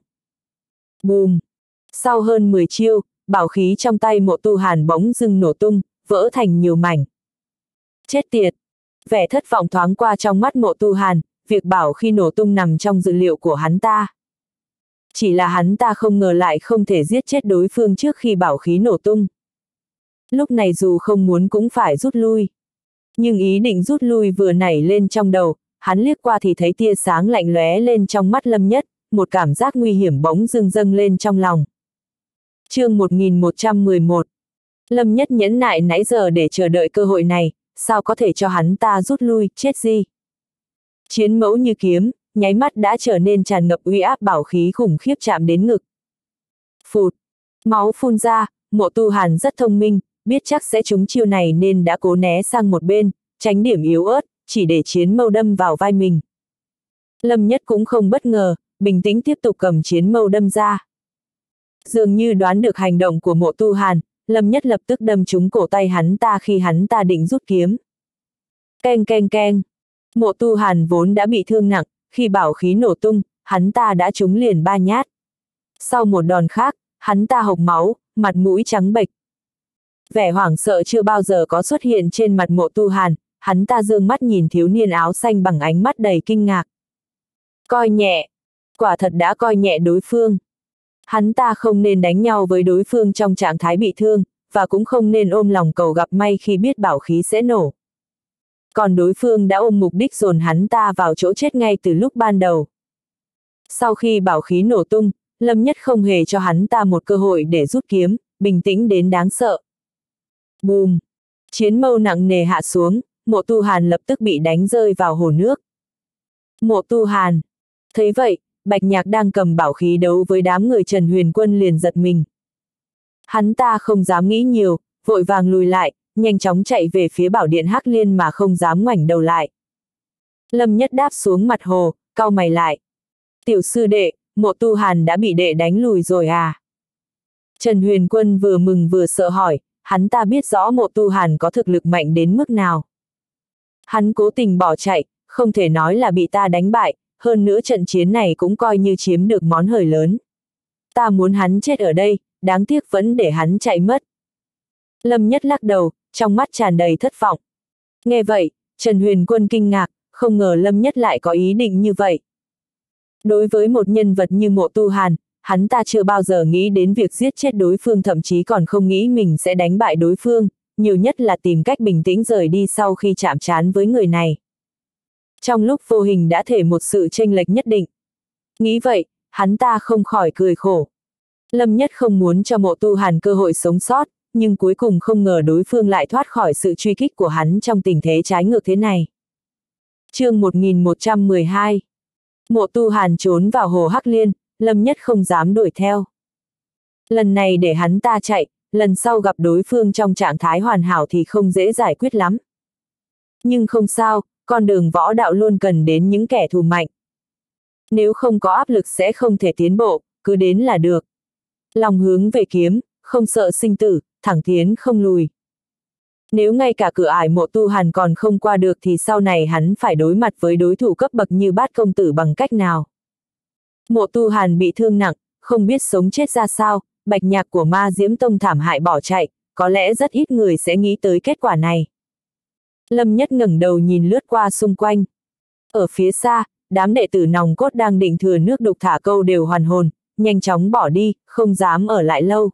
Bùm! Sau hơn mười chiêu, bảo khí trong tay Mộ Tu Hàn bỗng dưng nổ tung, vỡ thành nhiều mảnh. Chết tiệt! Vẻ thất vọng thoáng qua trong mắt Mộ Tu Hàn, việc bảo khi nổ tung nằm trong dự liệu của hắn ta. Chỉ là hắn ta không ngờ lại không thể giết chết đối phương trước khi bảo khí nổ tung. Lúc này dù không muốn cũng phải rút lui. Nhưng ý định rút lui vừa nảy lên trong đầu, hắn liếc qua thì thấy tia sáng lạnh lóe lên trong mắt Lâm Nhất, một cảm giác nguy hiểm bỗng dưng dâng lên trong lòng. Chương một nghìn một trăm mười một. Lâm Nhất nhẫn nại nãy giờ để chờ đợi cơ hội này, sao có thể cho hắn ta rút lui, chết gì. Chiến mẫu như kiếm, nháy mắt đã trở nên tràn ngập uy áp bảo khí khủng khiếp chạm đến ngực. Phụt, máu phun ra, Mộ Tu Hàn rất thông minh, biết chắc sẽ trúng chiêu này nên đã cố né sang một bên, tránh điểm yếu ớt, chỉ để chiến mâu đâm vào vai mình. Lâm Nhất cũng không bất ngờ, bình tĩnh tiếp tục cầm chiến mâu đâm ra. Dường như đoán được hành động của Mộ Tu Hàn, Lâm Nhất lập tức đâm trúng cổ tay hắn ta khi hắn ta định rút kiếm. Keng keng keng. Mộ Tu Hàn vốn đã bị thương nặng, khi bảo khí nổ tung, hắn ta đã trúng liền ba nhát. Sau một đòn khác, hắn ta hộc máu, mặt mũi trắng bệch. Vẻ hoảng sợ chưa bao giờ có xuất hiện trên mặt Mộ Tu Hàn, hắn ta dương mắt nhìn thiếu niên áo xanh bằng ánh mắt đầy kinh ngạc. Coi nhẹ, quả thật đã coi nhẹ đối phương. Hắn ta không nên đánh nhau với đối phương trong trạng thái bị thương, và cũng không nên ôm lòng cầu gặp may khi biết bảo khí sẽ nổ. Còn đối phương đã ôm mục đích dồn hắn ta vào chỗ chết ngay từ lúc ban đầu. Sau khi bảo khí nổ tung, Lâm Nhất không hề cho hắn ta một cơ hội để rút kiếm, bình tĩnh đến đáng sợ. Bùm! Chiến mâu nặng nề hạ xuống, Mộ Tu Hàn lập tức bị đánh rơi vào hồ nước. Mộ Tu Hàn! Thấy vậy, Bạch Nhạc đang cầm bảo khí đấu với đám người Trần Huyền Quân liền giật mình. Hắn ta không dám nghĩ nhiều, vội vàng lùi lại, nhanh chóng chạy về phía bảo điện Hắc Liên mà không dám ngoảnh đầu lại. Lâm Nhất đáp xuống mặt hồ, cau mày lại. Tiểu sư đệ, Mộ Tu Hàn đã bị đệ đánh lùi rồi à? Trần Huyền Quân vừa mừng vừa sợ hỏi, hắn ta biết rõ Mộ Tu Hàn có thực lực mạnh đến mức nào. Hắn cố tình bỏ chạy, không thể nói là bị ta đánh bại, hơn nữa trận chiến này cũng coi như chiếm được món hời lớn. Ta muốn hắn chết ở đây, đáng tiếc vẫn để hắn chạy mất. Lâm Nhất lắc đầu, trong mắt tràn đầy thất vọng. Nghe vậy, Trần Huyền Quân kinh ngạc, không ngờ Lâm Nhất lại có ý định như vậy. Đối với một nhân vật như Mộ Tu Hàn, hắn ta chưa bao giờ nghĩ đến việc giết chết đối phương, thậm chí còn không nghĩ mình sẽ đánh bại đối phương, nhiều nhất là tìm cách bình tĩnh rời đi sau khi chạm trán với người này. Trong lúc vô hình đã thể một sự chênh lệch nhất định. Nghĩ vậy, hắn ta không khỏi cười khổ. Lâm Nhất không muốn cho Mộ Tu Hàn cơ hội sống sót, nhưng cuối cùng không ngờ đối phương lại thoát khỏi sự truy kích của hắn trong tình thế trái ngược thế này. Chương một nghìn một trăm mười hai. Mộ Tu Hàn trốn vào hồ Hắc Liên, Lâm Nhất không dám đuổi theo. Lần này để hắn ta chạy, lần sau gặp đối phương trong trạng thái hoàn hảo thì không dễ giải quyết lắm. Nhưng không sao, con đường võ đạo luôn cần đến những kẻ thù mạnh. Nếu không có áp lực sẽ không thể tiến bộ, cứ đến là được. Lòng hướng về kiếm, không sợ sinh tử, thẳng tiến không lùi. Nếu ngay cả cửa ải Mộ Tu Hàn còn không qua được thì sau này hắn phải đối mặt với đối thủ cấp bậc như Bát công tử bằng cách nào? Mộ Tu Hàn bị thương nặng, không biết sống chết ra sao, bạch nhạc của Ma Diễm Tông thảm hại bỏ chạy, có lẽ rất ít người sẽ nghĩ tới kết quả này. Lâm Nhất ngẩng đầu nhìn lướt qua xung quanh. Ở phía xa, đám đệ tử nòng cốt đang định thừa nước đục thả câu đều hoàn hồn, nhanh chóng bỏ đi, không dám ở lại lâu.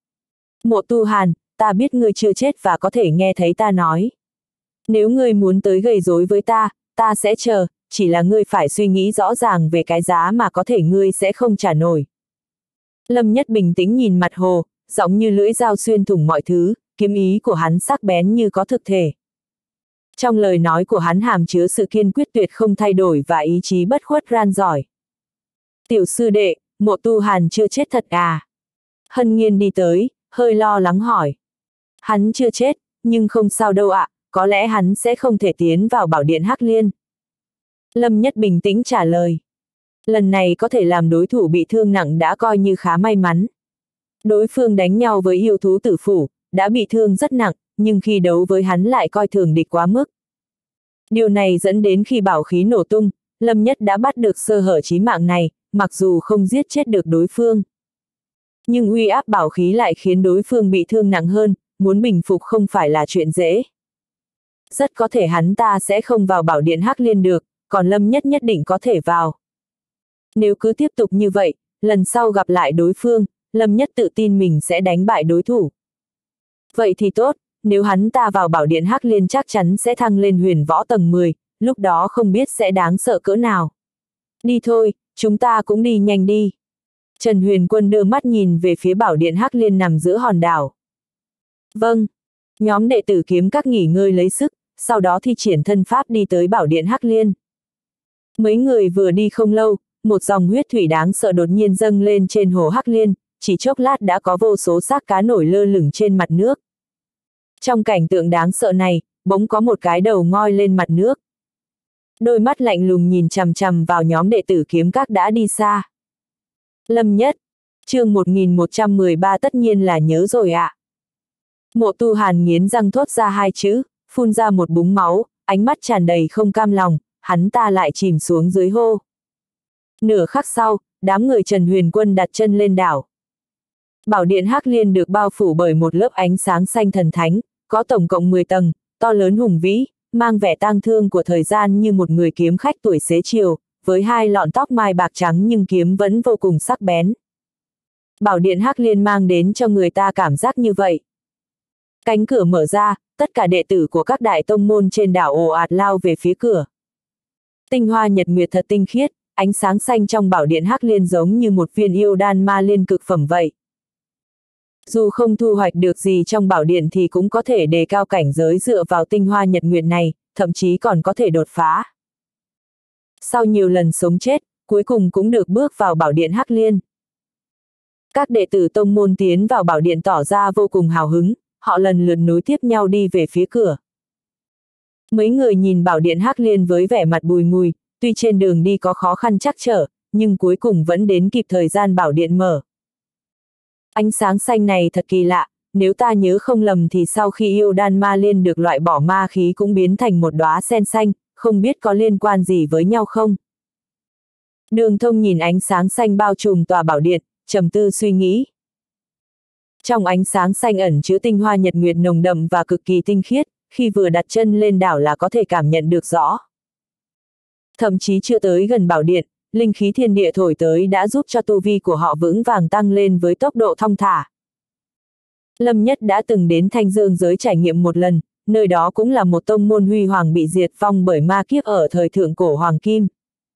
Mộ Tu Hàn, ta biết ngươi chưa chết và có thể nghe thấy ta nói. Nếu ngươi muốn tới gây rối với ta, ta sẽ chờ, chỉ là ngươi phải suy nghĩ rõ ràng về cái giá mà có thể ngươi sẽ không trả nổi. Lâm Nhất bình tĩnh nhìn mặt hồ, giọng như lưỡi dao xuyên thủng mọi thứ, kiếm ý của hắn sắc bén như có thực thể. Trong lời nói của hắn hàm chứa sự kiên quyết tuyệt không thay đổi và ý chí bất khuất ran giỏi. Tiểu sư đệ, Mộ Tu Hàn chưa chết thật à? Hân Nghiên đi tới, hơi lo lắng hỏi. Hắn chưa chết, nhưng không sao đâu ạ, có lẽ hắn sẽ không thể tiến vào bảo điện Hắc Liên. Lâm Nhất bình tĩnh trả lời. Lần này có thể làm đối thủ bị thương nặng đã coi như khá may mắn. Đối phương đánh nhau với yêu thú tử phủ, đã bị thương rất nặng, nhưng khi đấu với hắn lại coi thường địch quá mức. Điều này dẫn đến khi bảo khí nổ tung, Lâm Nhất đã bắt được sơ hở chí mạng này, mặc dù không giết chết được đối phương. Nhưng uy áp bảo khí lại khiến đối phương bị thương nặng hơn, muốn bình phục không phải là chuyện dễ. Rất có thể hắn ta sẽ không vào bảo điện Hắc Liên được, còn Lâm Nhất nhất định có thể vào. Nếu cứ tiếp tục như vậy, lần sau gặp lại đối phương, Lâm Nhất tự tin mình sẽ đánh bại đối thủ. Vậy thì tốt, nếu hắn ta vào bảo điện Hắc Liên chắc chắn sẽ thăng lên huyền võ tầng mười, lúc đó không biết sẽ đáng sợ cỡ nào. Đi thôi, chúng ta cũng đi nhanh đi. Trần Huyền Quân đưa mắt nhìn về phía bảo điện Hắc Liên nằm giữa hòn đảo. Vâng. Nhóm đệ tử kiếm các nghỉ ngơi lấy sức, sau đó thi triển thân pháp đi tới bảo điện Hắc Liên. Mấy người vừa đi không lâu, một dòng huyết thủy đáng sợ đột nhiên dâng lên trên hồ Hắc Liên, chỉ chốc lát đã có vô số xác cá nổi lơ lửng trên mặt nước. Trong cảnh tượng đáng sợ này, bỗng có một cái đầu ngoi lên mặt nước. Đôi mắt lạnh lùng nhìn chằm chằm vào nhóm đệ tử kiếm các đã đi xa. Lâm Nhất, chương một nghìn một trăm mười ba tất nhiên là nhớ rồi ạ. À. Mộ Tu Hàn nghiến răng thốt ra hai chữ, phun ra một búng máu, ánh mắt tràn đầy không cam lòng, hắn ta lại chìm xuống dưới hô. Nửa khắc sau, đám người Trần Huyền Quân đặt chân lên đảo. Bảo điện Hắc Liên được bao phủ bởi một lớp ánh sáng xanh thần thánh, có tổng cộng mười tầng, to lớn hùng vĩ, mang vẻ tang thương của thời gian như một người kiếm khách tuổi xế chiều, với hai lọn tóc mai bạc trắng nhưng kiếm vẫn vô cùng sắc bén. Bảo điện Hắc Liên mang đến cho người ta cảm giác như vậy. Cánh cửa mở ra, tất cả đệ tử của các đại tông môn trên đảo ồ ạt lao về phía cửa. Tinh hoa nhật nguyệt thật tinh khiết, ánh sáng xanh trong bảo điện Hắc Liên giống như một viên yêu đan ma liên cực phẩm vậy. Dù không thu hoạch được gì trong bảo điện thì cũng có thể đề cao cảnh giới dựa vào tinh hoa nhật nguyệt này, thậm chí còn có thể đột phá. Sau nhiều lần sống chết, cuối cùng cũng được bước vào bảo điện Hắc Liên. Các đệ tử tông môn tiến vào bảo điện tỏ ra vô cùng hào hứng, họ lần lượt nối tiếp nhau đi về phía cửa. Mấy người nhìn bảo điện Hắc Liên với vẻ mặt bùi ngùi, tuy trên đường đi có khó khăn trắc trở, nhưng cuối cùng vẫn đến kịp thời gian bảo điện mở. Ánh sáng xanh này thật kỳ lạ, nếu ta nhớ không lầm thì sau khi yêu đan ma liên được loại bỏ ma khí cũng biến thành một đóa sen xanh, không biết có liên quan gì với nhau không? Đường Thông nhìn ánh sáng xanh bao trùm tòa bảo điện, trầm tư suy nghĩ. Trong ánh sáng xanh ẩn chứa tinh hoa nhật nguyệt nồng đậm và cực kỳ tinh khiết, khi vừa đặt chân lên đảo là có thể cảm nhận được rõ. Thậm chí chưa tới gần bảo điện, linh khí thiên địa thổi tới đã giúp cho tu vi của họ vững vàng tăng lên với tốc độ thong thả. Lâm Nhất đã từng đến Thanh Dương giới trải nghiệm một lần, nơi đó cũng là một tông môn huy hoàng bị diệt vong bởi ma kiếp ở thời thượng cổ hoàng kim.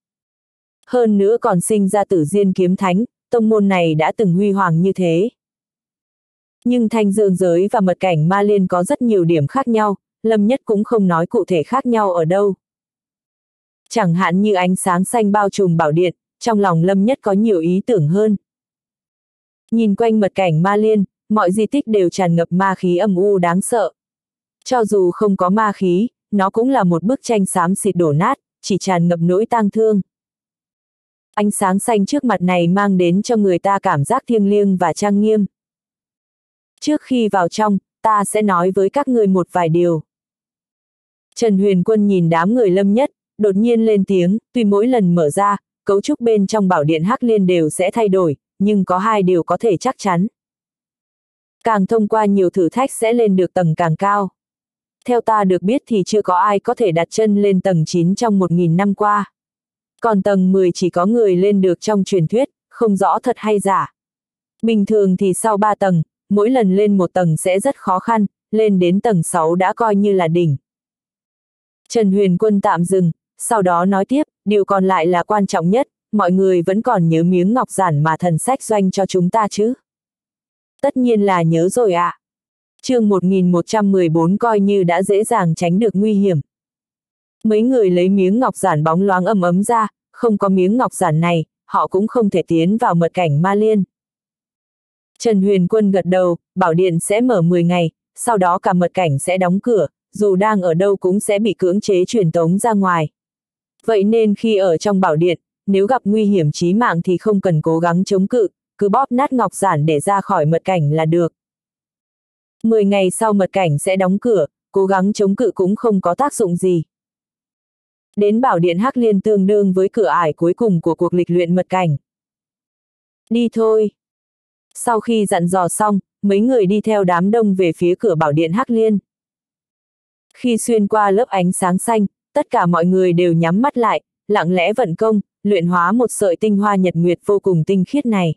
Hơn nữa còn sinh ra Tử Diên kiếm thánh, tông môn này đã từng huy hoàng như thế. Nhưng Thanh Dương giới và mật cảnh ma liên có rất nhiều điểm khác nhau, Lâm Nhất cũng không nói cụ thể khác nhau ở đâu. Chẳng hạn như ánh sáng xanh bao trùm bảo điện, trong lòng Lâm Nhất có nhiều ý tưởng hơn. Nhìn quanh mật cảnh ma liên, mọi di tích đều tràn ngập ma khí âm u đáng sợ. Cho dù không có ma khí, nó cũng là một bức tranh xám xịt đổ nát, chỉ tràn ngập nỗi tang thương. Ánh sáng xanh trước mặt này mang đến cho người ta cảm giác thiêng liêng và trang nghiêm. Trước khi vào trong, ta sẽ nói với các ngươi một vài điều. Trần Huyền Quân nhìn đám người Lâm Nhất, đột nhiên lên tiếng, tuy mỗi lần mở ra, cấu trúc bên trong bảo điện Hắc Liên đều sẽ thay đổi, nhưng có hai điều có thể chắc chắn. Càng thông qua nhiều thử thách sẽ lên được tầng càng cao. Theo ta được biết thì chưa có ai có thể đặt chân lên tầng chín trong một nghìn năm qua. Còn tầng mười chỉ có người lên được trong truyền thuyết, không rõ thật hay giả. Bình thường thì sau ba tầng, mỗi lần lên một tầng sẽ rất khó khăn, lên đến tầng sáu đã coi như là đỉnh. Trần Huyền Quân tạm dừng, sau đó nói tiếp, điều còn lại là quan trọng nhất, mọi người vẫn còn nhớ miếng ngọc giản mà thần sách doanh cho chúng ta chứ? Tất nhiên là nhớ rồi ạ. À. Chương một nghìn một trăm mười bốn coi như đã dễ dàng tránh được nguy hiểm. Mấy người lấy miếng ngọc giản bóng loáng ấm ấm ra, không có miếng ngọc giản này, họ cũng không thể tiến vào mật cảnh Ma Liên. Trần Huyền Quân gật đầu, bảo điện sẽ mở mười ngày, sau đó cả mật cảnh sẽ đóng cửa, dù đang ở đâu cũng sẽ bị cưỡng chế truyền tống ra ngoài. Vậy nên khi ở trong bảo điện, nếu gặp nguy hiểm chí mạng thì không cần cố gắng chống cự, cứ bóp nát ngọc giản để ra khỏi mật cảnh là được. mười ngày sau mật cảnh sẽ đóng cửa, cố gắng chống cự cũng không có tác dụng gì. Đến bảo điện Hắc Liên tương đương với cửa ải cuối cùng của cuộc lịch luyện mật cảnh. Đi thôi. Sau khi dặn dò xong, mấy người đi theo đám đông về phía cửa bảo điện Hắc Liên. Khi xuyên qua lớp ánh sáng xanh, tất cả mọi người đều nhắm mắt lại, lặng lẽ vận công, luyện hóa một sợi tinh hoa nhật nguyệt vô cùng tinh khiết này.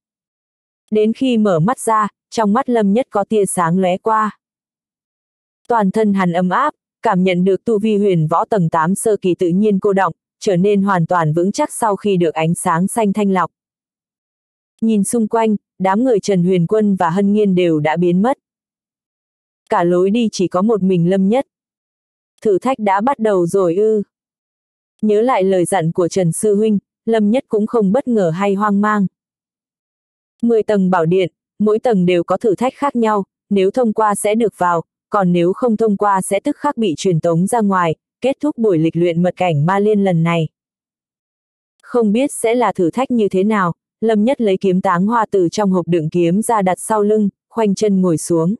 Đến khi mở mắt ra, trong mắt Lâm Nhất có tia sáng lóe qua. Toàn thân hắn ấm áp, cảm nhận được tu vi huyền võ tầng tám sơ kỳ tự nhiên cô đọng, trở nên hoàn toàn vững chắc sau khi được ánh sáng xanh thanh lọc. Nhìn xung quanh, đám người Trần Huyền Quân và Hân Nghiên đều đã biến mất. Cả lối đi chỉ có một mình Lâm Nhất. Thử thách đã bắt đầu rồi ư. Nhớ lại lời dặn của Trần Sư Huynh, Lâm Nhất cũng không bất ngờ hay hoang mang. mười tầng bảo điện, mỗi tầng đều có thử thách khác nhau, nếu thông qua sẽ được vào, còn nếu không thông qua sẽ tức khắc bị truyền tống ra ngoài, kết thúc buổi lịch luyện mật cảnh Ma Liên lần này. Không biết sẽ là thử thách như thế nào, Lâm Nhất lấy kiếm táng hoa từ trong hộp đựng kiếm ra đặt sau lưng, khoanh chân ngồi xuống.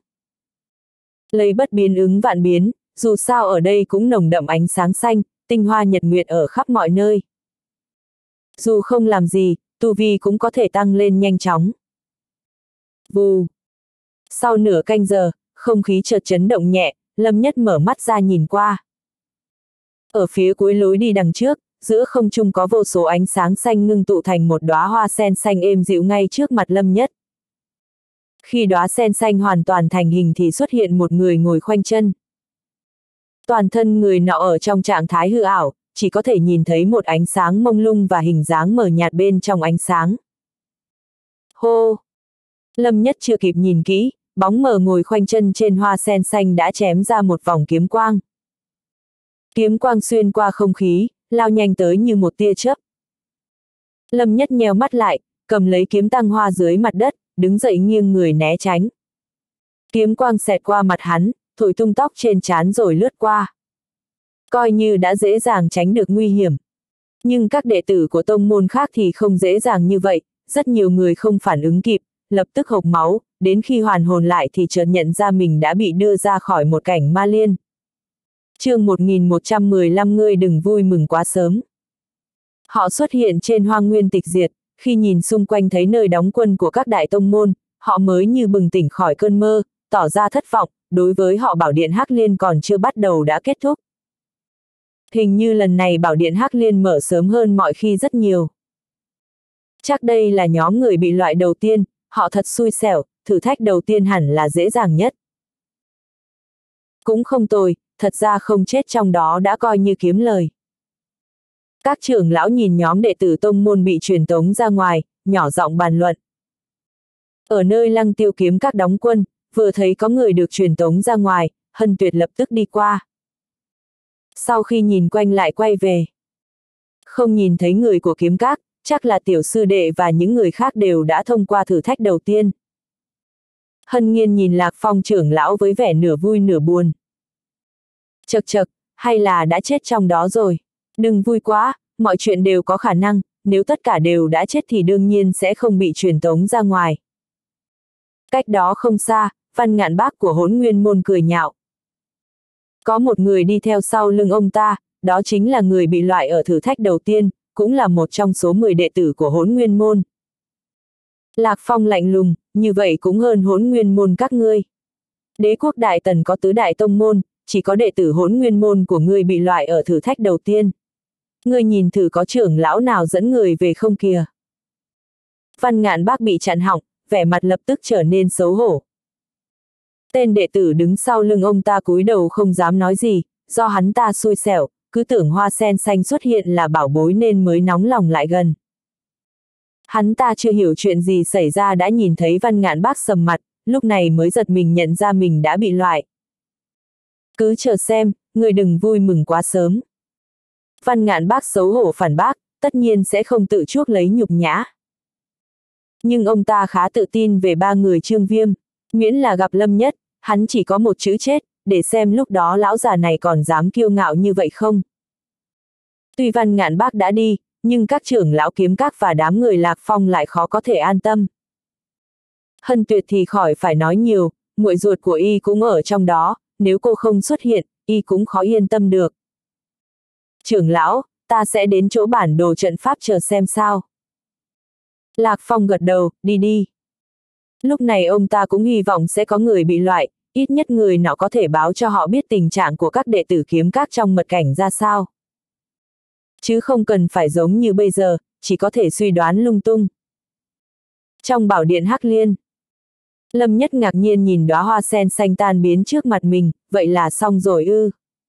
Lấy bất biến ứng vạn biến, dù sao ở đây cũng nồng đậm ánh sáng xanh, tinh hoa nhật nguyệt ở khắp mọi nơi. Dù không làm gì, tu vi cũng có thể tăng lên nhanh chóng. Vù. Sau nửa canh giờ, không khí chợt chấn động nhẹ, Lâm Nhất mở mắt ra nhìn qua. Ở phía cuối lối đi đằng trước, giữa không trung có vô số ánh sáng xanh ngưng tụ thành một đóa hoa sen xanh êm dịu ngay trước mặt Lâm Nhất. Khi đóa sen xanh hoàn toàn thành hình thì xuất hiện một người ngồi khoanh chân. Toàn thân người nọ ở trong trạng thái hư ảo, chỉ có thể nhìn thấy một ánh sáng mông lung và hình dáng mờ nhạt bên trong ánh sáng. Hô! Lâm Nhất chưa kịp nhìn kỹ, bóng mờ ngồi khoanh chân trên hoa sen xanh đã chém ra một vòng kiếm quang. Kiếm quang xuyên qua không khí, lao nhanh tới như một tia chớp. Lâm Nhất nheo mắt lại, cầm lấy kiếm tăng hoa dưới mặt đất, đứng dậy nghiêng người né tránh. Kiếm quang xẹt qua mặt hắn, thổi tung tóc trên trán rồi lướt qua. Coi như đã dễ dàng tránh được nguy hiểm. Nhưng các đệ tử của tông môn khác thì không dễ dàng như vậy, rất nhiều người không phản ứng kịp, lập tức hộc máu, đến khi hoàn hồn lại thì chợt nhận ra mình đã bị đưa ra khỏi một cảnh Ma Liên. Chương một nghìn một trăm mười lăm ngươi đừng vui mừng quá sớm. Họ xuất hiện trên hoang nguyên tịch diệt, khi nhìn xung quanh thấy nơi đóng quân của các đại tông môn, họ mới như bừng tỉnh khỏi cơn mơ, tỏ ra thất vọng, đối với họ bảo điện Hắc Liên còn chưa bắt đầu đã kết thúc. Hình như lần này bảo điện Hắc Liên mở sớm hơn mọi khi rất nhiều. Chắc đây là nhóm người bị loại đầu tiên, họ thật xui xẻo, thử thách đầu tiên hẳn là dễ dàng nhất. Cũng không tồi, thật ra không chết trong đó đã coi như kiếm lời. Các trưởng lão nhìn nhóm đệ tử tông môn bị truyền tống ra ngoài, nhỏ giọng bàn luận. Ở nơi Lăng Tiêu Kiếm Các đóng quân, vừa thấy có người được truyền tống ra ngoài, Hân Tuyệt lập tức đi qua. Sau khi nhìn quanh lại quay về. Không nhìn thấy người của kiếm các, chắc là tiểu sư đệ và những người khác đều đã thông qua thử thách đầu tiên. Hân Nghiên nhìn Lạc Phong trưởng lão với vẻ nửa vui nửa buồn. Chậc chậc, hay là đã chết trong đó rồi. Đừng vui quá, mọi chuyện đều có khả năng, nếu tất cả đều đã chết thì đương nhiên sẽ không bị truyền tống ra ngoài. Cách đó không xa, Văn Ngạn Bác của Hỗn Nguyên môn cười nhạo. Có một người đi theo sau lưng ông ta, đó chính là người bị loại ở thử thách đầu tiên, cũng là một trong số mười đệ tử của Hỗn Nguyên môn. Lạc Phong lạnh lùng, như vậy cũng hơn Hỗn Nguyên môn các ngươi. Đế quốc Đại Tần có tứ đại tông môn, chỉ có đệ tử Hỗn Nguyên môn của ngươi bị loại ở thử thách đầu tiên. Ngươi nhìn thử có trưởng lão nào dẫn người về không kìa. Văn Ngạn Bác bị chặn họng, vẻ mặt lập tức trở nên xấu hổ. Tên đệ tử đứng sau lưng ông ta cúi đầu không dám nói gì, do hắn ta xui xẻo, cứ tưởng hoa sen xanh xuất hiện là bảo bối nên mới nóng lòng lại gần. Hắn ta chưa hiểu chuyện gì xảy ra đã nhìn thấy Văn Ngạn Bác sầm mặt, lúc này mới giật mình nhận ra mình đã bị loại. Cứ chờ xem, người đừng vui mừng quá sớm. Văn Ngạn Bác xấu hổ phản bác, tất nhiên sẽ không tự chuốc lấy nhục nhã. Nhưng ông ta khá tự tin về ba người Trương Viêm, miễn là gặp Lâm Nhất, hắn chỉ có một chữ chết, để xem lúc đó lão già này còn dám kiêu ngạo như vậy không. Tuy Văn Ngạn Bác đã đi, nhưng các trưởng lão Kiếm Các và đám người Lạc Phong lại khó có thể an tâm. Hân Tuyệt thì khỏi phải nói nhiều, muội ruột của y cũng ở trong đó, nếu cô không xuất hiện, y cũng khó yên tâm được. Trưởng lão, ta sẽ đến chỗ bản đồ trận pháp chờ xem sao. Lạc Phong gật đầu, đi đi. Lúc này ông ta cũng hy vọng sẽ có người bị loại, ít nhất người nọ có thể báo cho họ biết tình trạng của các đệ tử Kiếm Các trong mật cảnh ra sao. Chứ không cần phải giống như bây giờ, chỉ có thể suy đoán lung tung. Trong bảo điện Hắc Liên, Lâm Nhất ngạc nhiên nhìn đóa hoa sen xanh tan biến trước mặt mình, vậy là xong rồi ư.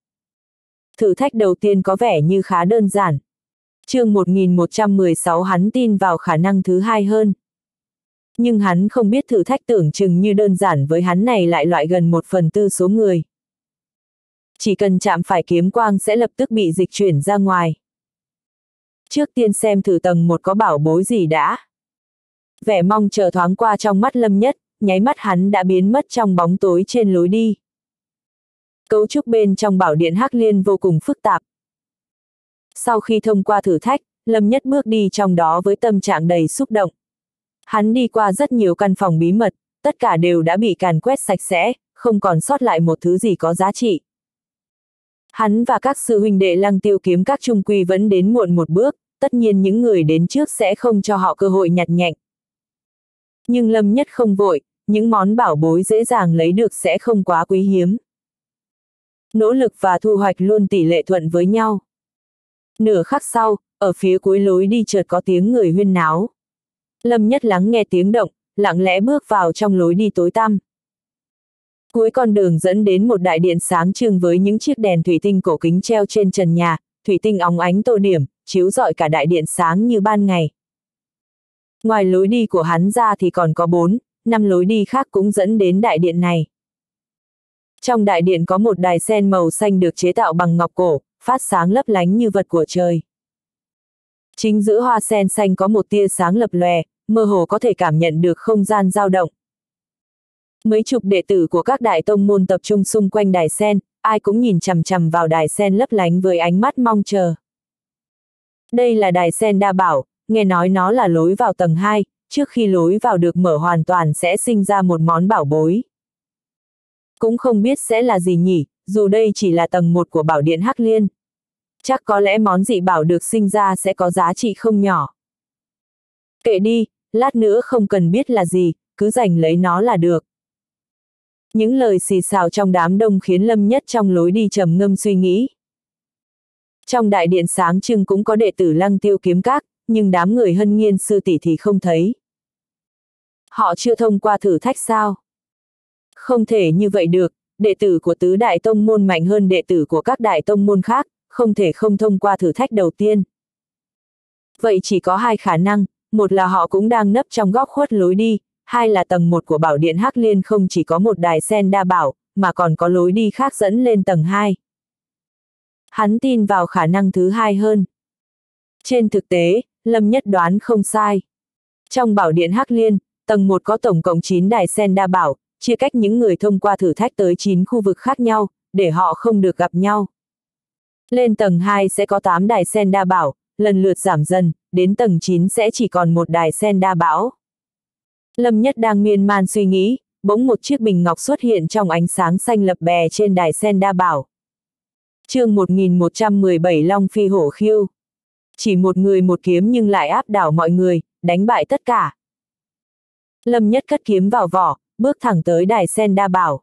Thử thách đầu tiên có vẻ như khá đơn giản. Chương một nghìn một trăm mười sáu hắn tin vào khả năng thứ hai hơn. Nhưng hắn không biết thử thách tưởng chừng như đơn giản với hắn này lại loại gần một phần tư số người. Chỉ cần chạm phải kiếm quang sẽ lập tức bị dịch chuyển ra ngoài. Trước tiên xem thử tầng một có bảo bối gì đã. Vẻ mong chờ thoáng qua trong mắt Lâm Nhất, nháy mắt hắn đã biến mất trong bóng tối trên lối đi. Cấu trúc bên trong bảo điện Hắc Liên vô cùng phức tạp. Sau khi thông qua thử thách, Lâm Nhất bước đi trong đó với tâm trạng đầy xúc động. Hắn đi qua rất nhiều căn phòng bí mật, tất cả đều đã bị càn quét sạch sẽ, không còn sót lại một thứ gì có giá trị. Hắn và các sư huynh đệ Lăng Tiêu Kiếm Các trung quy vẫn đến muộn một bước, tất nhiên những người đến trước sẽ không cho họ cơ hội nhặt nhạnh. Nhưng Lâm Nhất không vội, những món bảo bối dễ dàng lấy được sẽ không quá quý hiếm. Nỗ lực và thu hoạch luôn tỷ lệ thuận với nhau. Nửa khắc sau, ở phía cuối lối đi chợt có tiếng người huyên náo. Lâm Nhất lắng nghe tiếng động, lặng lẽ bước vào trong lối đi tối tăm. Cuối con đường dẫn đến một đại điện sáng trưng với những chiếc đèn thủy tinh cổ kính treo trên trần nhà, thủy tinh óng ánh tô điểm, chiếu rọi cả đại điện sáng như ban ngày. Ngoài lối đi của hắn ra thì còn có bốn, năm lối đi khác cũng dẫn đến đại điện này. Trong đại điện có một đài sen màu xanh được chế tạo bằng ngọc cổ, phát sáng lấp lánh như vật của trời. Chính giữa hoa sen xanh có một tia sáng lập lòe, mơ hồ có thể cảm nhận được không gian dao động. Mấy chục đệ tử của các đại tông môn tập trung xung quanh đài sen, ai cũng nhìn chằm chằm vào đài sen lấp lánh với ánh mắt mong chờ. Đây là đài sen đa bảo, nghe nói nó là lối vào tầng hai, trước khi lối vào được mở hoàn toàn sẽ sinh ra một món bảo bối. Cũng không biết sẽ là gì nhỉ, dù đây chỉ là tầng một của bảo điện Hắc Liên. Chắc có lẽ món dị bảo được sinh ra sẽ có giá trị không nhỏ. Kệ đi, lát nữa không cần biết là gì, cứ giành lấy nó là được. Những lời xì xào trong đám đông khiến Lâm Nhất trong lối đi trầm ngâm suy nghĩ. Trong đại điện sáng trưng cũng có đệ tử Lăng Tiêu Kiếm Các, nhưng đám người Hân Nghiên sư tỷ thì không thấy. Họ chưa thông qua thử thách sao? Không thể như vậy được, đệ tử của tứ đại tông môn mạnh hơn đệ tử của các đại tông môn khác, không thể không thông qua thử thách đầu tiên. Vậy chỉ có hai khả năng, một là họ cũng đang nấp trong góc khuất lối đi, hai là tầng một của bảo điện Hắc Liên không chỉ có một đài sen đa bảo, mà còn có lối đi khác dẫn lên tầng hai. Hắn tin vào khả năng thứ hai hơn. Trên thực tế, Lâm Nhất đoán không sai. Trong bảo điện Hắc Liên, tầng một có tổng cộng chín đài sen đa bảo, chia cách những người thông qua thử thách tới chín khu vực khác nhau, để họ không được gặp nhau. Lên tầng hai sẽ có tám đài sen đa bảo, lần lượt giảm dần, đến tầng chín sẽ chỉ còn một đài sen đa bảo. Lâm Nhất đang miên man suy nghĩ, bỗng một chiếc bình ngọc xuất hiện trong ánh sáng xanh lập bè trên đài sen đa bảo. Chương một nghìn một trăm mười bảy Long Phi Hổ Khiêu. Chỉ một người một kiếm nhưng lại áp đảo mọi người, đánh bại tất cả. Lâm Nhất cất kiếm vào vỏ, bước thẳng tới đài sen đa bảo.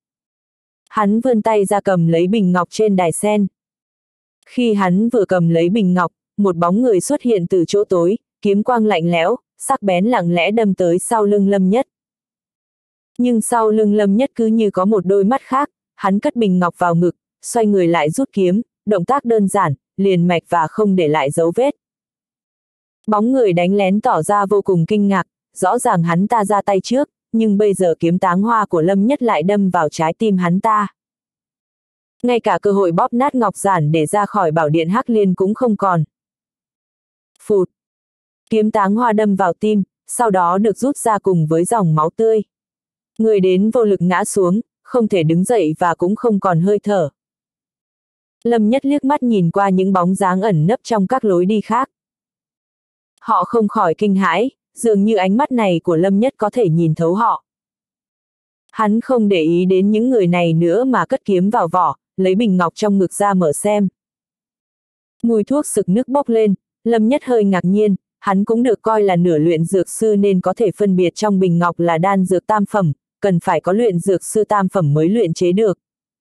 Hắn vươn tay ra cầm lấy bình ngọc trên đài sen. Khi hắn vừa cầm lấy bình ngọc, một bóng người xuất hiện từ chỗ tối, kiếm quang lạnh lẽo, sắc bén lặng lẽ đâm tới sau lưng Lâm Nhất. Nhưng sau lưng Lâm Nhất cứ như có một đôi mắt khác, hắn cất bình ngọc vào ngực, xoay người lại rút kiếm, động tác đơn giản, liền mạch và không để lại dấu vết. Bóng người đánh lén tỏ ra vô cùng kinh ngạc, rõ ràng hắn ta ra tay trước, nhưng bây giờ kiếm táng hoa của Lâm Nhất lại đâm vào trái tim hắn ta. Ngay cả cơ hội bóp nát ngọc giản để ra khỏi bảo điện Hắc Liên cũng không còn. Phụt! Kiếm táng hoa đâm vào tim, sau đó được rút ra cùng với dòng máu tươi. Người đến vô lực ngã xuống, không thể đứng dậy và cũng không còn hơi thở. Lâm Nhất liếc mắt nhìn qua những bóng dáng ẩn nấp trong các lối đi khác. Họ không khỏi kinh hãi, dường như ánh mắt này của Lâm Nhất có thể nhìn thấu họ. Hắn không để ý đến những người này nữa mà cất kiếm vào vỏ, lấy bình ngọc trong ngực ra mở xem. Mùi thuốc sực nức bốc lên, Lâm Nhất hơi ngạc nhiên, hắn cũng được coi là nửa luyện dược sư nên có thể phân biệt trong bình ngọc là đan dược tam phẩm, cần phải có luyện dược sư tam phẩm mới luyện chế được.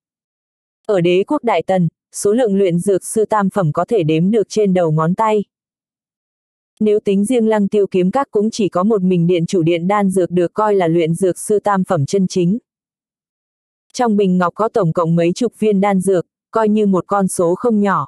Ở đế quốc Đại Tần, số lượng luyện dược sư tam phẩm có thể đếm được trên đầu ngón tay. Nếu tính riêng Lăng Tiêu kiếm các cũng chỉ có một mình điện chủ điện đan dược được coi là luyện dược sư tam phẩm chân chính. Trong bình ngọc có tổng cộng mấy chục viên đan dược, coi như một con số không nhỏ.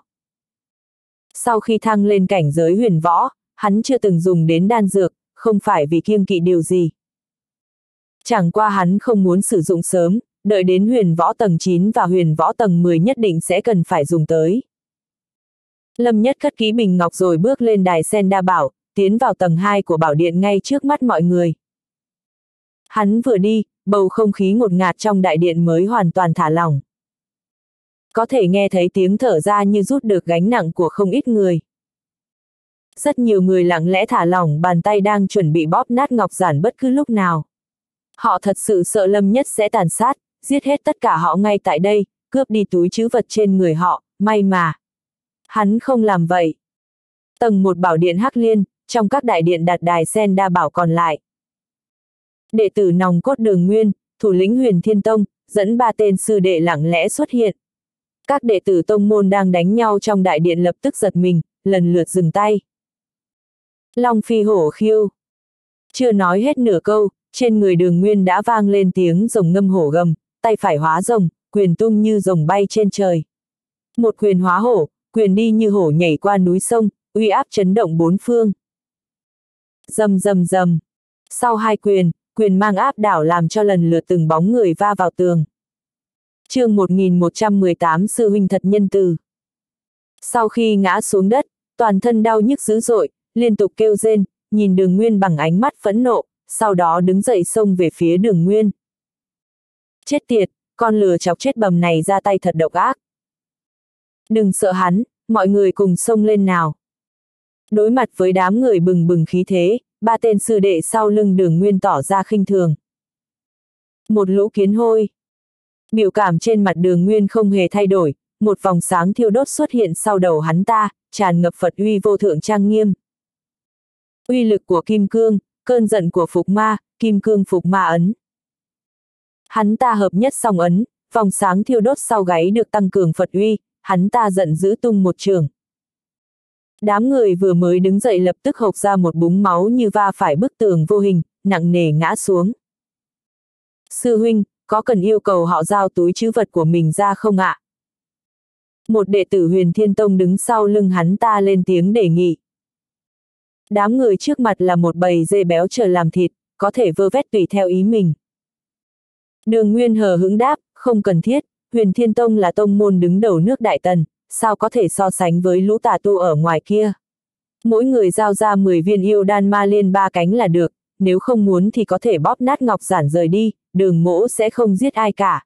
Sau khi thăng lên cảnh giới huyền võ, hắn chưa từng dùng đến đan dược, không phải vì kiêng kỵ điều gì. Chẳng qua hắn không muốn sử dụng sớm, đợi đến huyền võ tầng chín và huyền võ tầng mười nhất định sẽ cần phải dùng tới. Lâm Nhất cất kỹ bình ngọc rồi bước lên đài sen đa bảo, tiến vào tầng hai của bảo điện ngay trước mắt mọi người. Hắn vừa đi, bầu không khí ngột ngạt trong đại điện mới hoàn toàn thả lỏng. Có thể nghe thấy tiếng thở ra như rút được gánh nặng của không ít người. Rất nhiều người lặng lẽ thả lỏng bàn tay đang chuẩn bị bóp nát ngọc giản bất cứ lúc nào. Họ thật sự sợ Lâm Nhất sẽ tàn sát, giết hết tất cả họ ngay tại đây, cướp đi túi trữ vật trên người họ, may mà. Hắn không làm vậy. Tầng một bảo điện Hắc Liên, trong các đại điện đặt đài sen đa bảo còn lại. Đệ tử nòng cốt Đường Nguyên, thủ lĩnh Huyền Thiên Tông, dẫn ba tên sư đệ lặng lẽ xuất hiện. Các đệ tử tông môn đang đánh nhau trong đại điện lập tức giật mình, lần lượt dừng tay. Long Phi Hổ Khiêu. Chưa nói hết nửa câu, trên người Đường Nguyên đã vang lên tiếng rồng ngâm hổ gầm, tay phải hóa rồng, quyền tung như rồng bay trên trời. Một quyền hóa hổ, quyền đi như hổ nhảy qua núi sông, uy áp chấn động bốn phương. Rầm rầm rầm. Sau hai quyền, quyền mang áp đảo làm cho lần lượt từng bóng người va vào tường. Chương một nghìn một trăm mười tám Sư huynh thật nhân từ. Sau khi ngã xuống đất, toàn thân đau nhức dữ dội, liên tục kêu rên, nhìn Đường Nguyên bằng ánh mắt phẫn nộ, sau đó đứng dậy xông về phía Đường Nguyên. Chết tiệt, con lừa chọc chết bầm này ra tay thật độc ác. Đừng sợ hắn, mọi người cùng xông lên nào. Đối mặt với đám người bừng bừng khí thế, ba tên sư đệ sau lưng Đường Nguyên tỏ ra khinh thường. Một lũ kiến hôi. Biểu cảm trên mặt Đường Nguyên không hề thay đổi, một vòng sáng thiêu đốt xuất hiện sau đầu hắn ta, tràn ngập Phật uy vô thượng trang nghiêm. Uy lực của kim cương, cơn giận của phục ma, kim cương phục ma ấn. Hắn ta hợp nhất song ấn, vòng sáng thiêu đốt sau gáy được tăng cường Phật uy, hắn ta giận dữ tung một trường. Đám người vừa mới đứng dậy lập tức hộc ra một búng máu như va phải bức tường vô hình, nặng nề ngã xuống. Sư huynh, có cần yêu cầu họ giao túi trữ vật của mình ra không ạ? Một đệ tử Huyền Thiên Tông đứng sau lưng hắn ta lên tiếng đề nghị. Đám người trước mặt là một bầy dê béo chờ làm thịt, có thể vơ vét tùy theo ý mình. Đường Nguyên hờ hững đáp, không cần thiết, Huyền Thiên Tông là tông môn đứng đầu nước Đại Tần, sao có thể so sánh với lũ tà tu ở ngoài kia. Mỗi người giao ra mười viên yêu đan ma liên ba cánh là được, nếu không muốn thì có thể bóp nát ngọc giản rời đi, Đường mỗ sẽ không giết ai cả.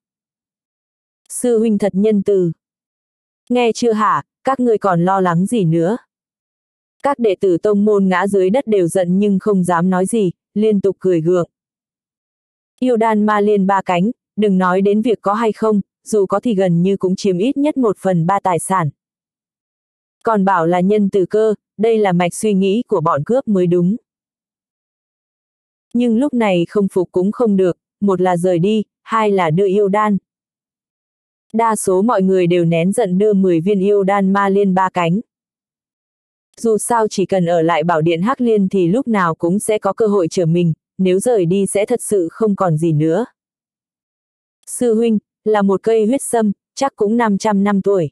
Sư huynh thật nhân từ. Nghe chưa hả, các ngươi còn lo lắng gì nữa? Các đệ tử tông môn ngã dưới đất đều giận nhưng không dám nói gì, liên tục cười gượng. Yêu đan ma liên ba cánh, đừng nói đến việc có hay không, dù có thì gần như cũng chiếm ít nhất một phần ba tài sản. Còn bảo là nhân từ cơ, đây là mạch suy nghĩ của bọn cướp mới đúng. Nhưng lúc này không phục cũng không được, một là rời đi, hai là đưa yêu đan. Đa số mọi người đều nén giận đưa mười viên yêu đan ma liên ba cánh. Dù sao chỉ cần ở lại bảo điện Hắc Liên thì lúc nào cũng sẽ có cơ hội trở mình, nếu rời đi sẽ thật sự không còn gì nữa. Sư huynh, là một cây huyết sâm, chắc cũng năm trăm năm tuổi.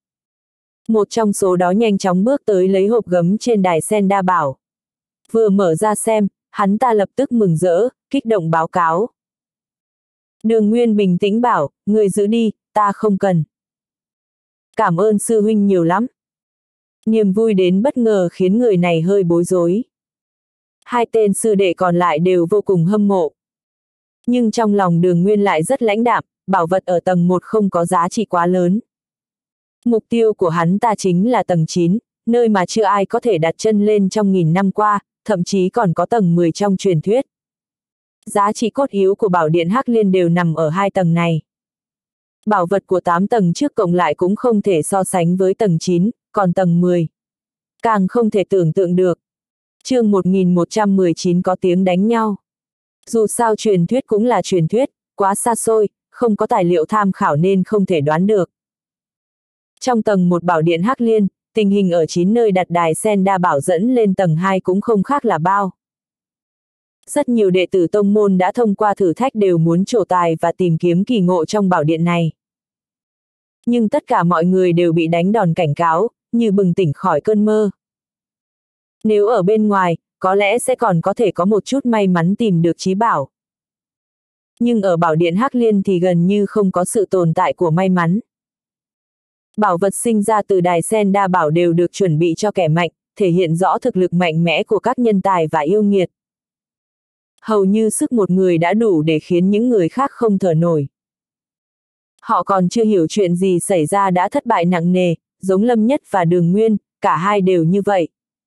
Một trong số đó nhanh chóng bước tới lấy hộp gấm trên đài sen đa bảo. Vừa mở ra xem, hắn ta lập tức mừng rỡ, kích động báo cáo. Đường Nguyên bình tĩnh bảo, người giữ đi, ta không cần. Cảm ơn sư huynh nhiều lắm. Niềm vui đến bất ngờ khiến người này hơi bối rối. Hai tên sư đệ còn lại đều vô cùng hâm mộ. Nhưng trong lòng Đường Nguyên lại rất lãnh đạm, bảo vật ở tầng một không có giá trị quá lớn. Mục tiêu của hắn ta chính là tầng chín, nơi mà chưa ai có thể đặt chân lên trong nghìn năm qua, thậm chí còn có tầng mười trong truyền thuyết. Giá trị cốt yếu của bảo điện Hắc Liên đều nằm ở hai tầng này. Bảo vật của tám tầng trước cộng lại cũng không thể so sánh với tầng chín, còn tầng mười. Càng không thể tưởng tượng được. Chương một nghìn một trăm mười chín có tiếng đánh nhau. Dù sao truyền thuyết cũng là truyền thuyết, quá xa xôi, không có tài liệu tham khảo nên không thể đoán được. Trong tầng một bảo điện Hắc Liên, tình hình ở chín nơi đặt đài sen đa bảo dẫn lên tầng hai cũng không khác là bao. Rất nhiều đệ tử tông môn đã thông qua thử thách đều muốn trổ tài và tìm kiếm kỳ ngộ trong bảo điện này. Nhưng tất cả mọi người đều bị đánh đòn cảnh cáo, như bừng tỉnh khỏi cơn mơ. Nếu ở bên ngoài, có lẽ sẽ còn có thể có một chút may mắn tìm được chí bảo. Nhưng ở bảo điện Hắc Liên thì gần như không có sự tồn tại của may mắn. Bảo vật sinh ra từ đài sen đa bảo đều được chuẩn bị cho kẻ mạnh, thể hiện rõ thực lực mạnh mẽ của các nhân tài và yêu nghiệt. Hầu như sức một người đã đủ để khiến những người khác không thở nổi. Họ còn chưa hiểu chuyện gì xảy ra đã thất bại nặng nề, giống Lâm Nhất và Đường Nguyên, cả hai đều như vậy.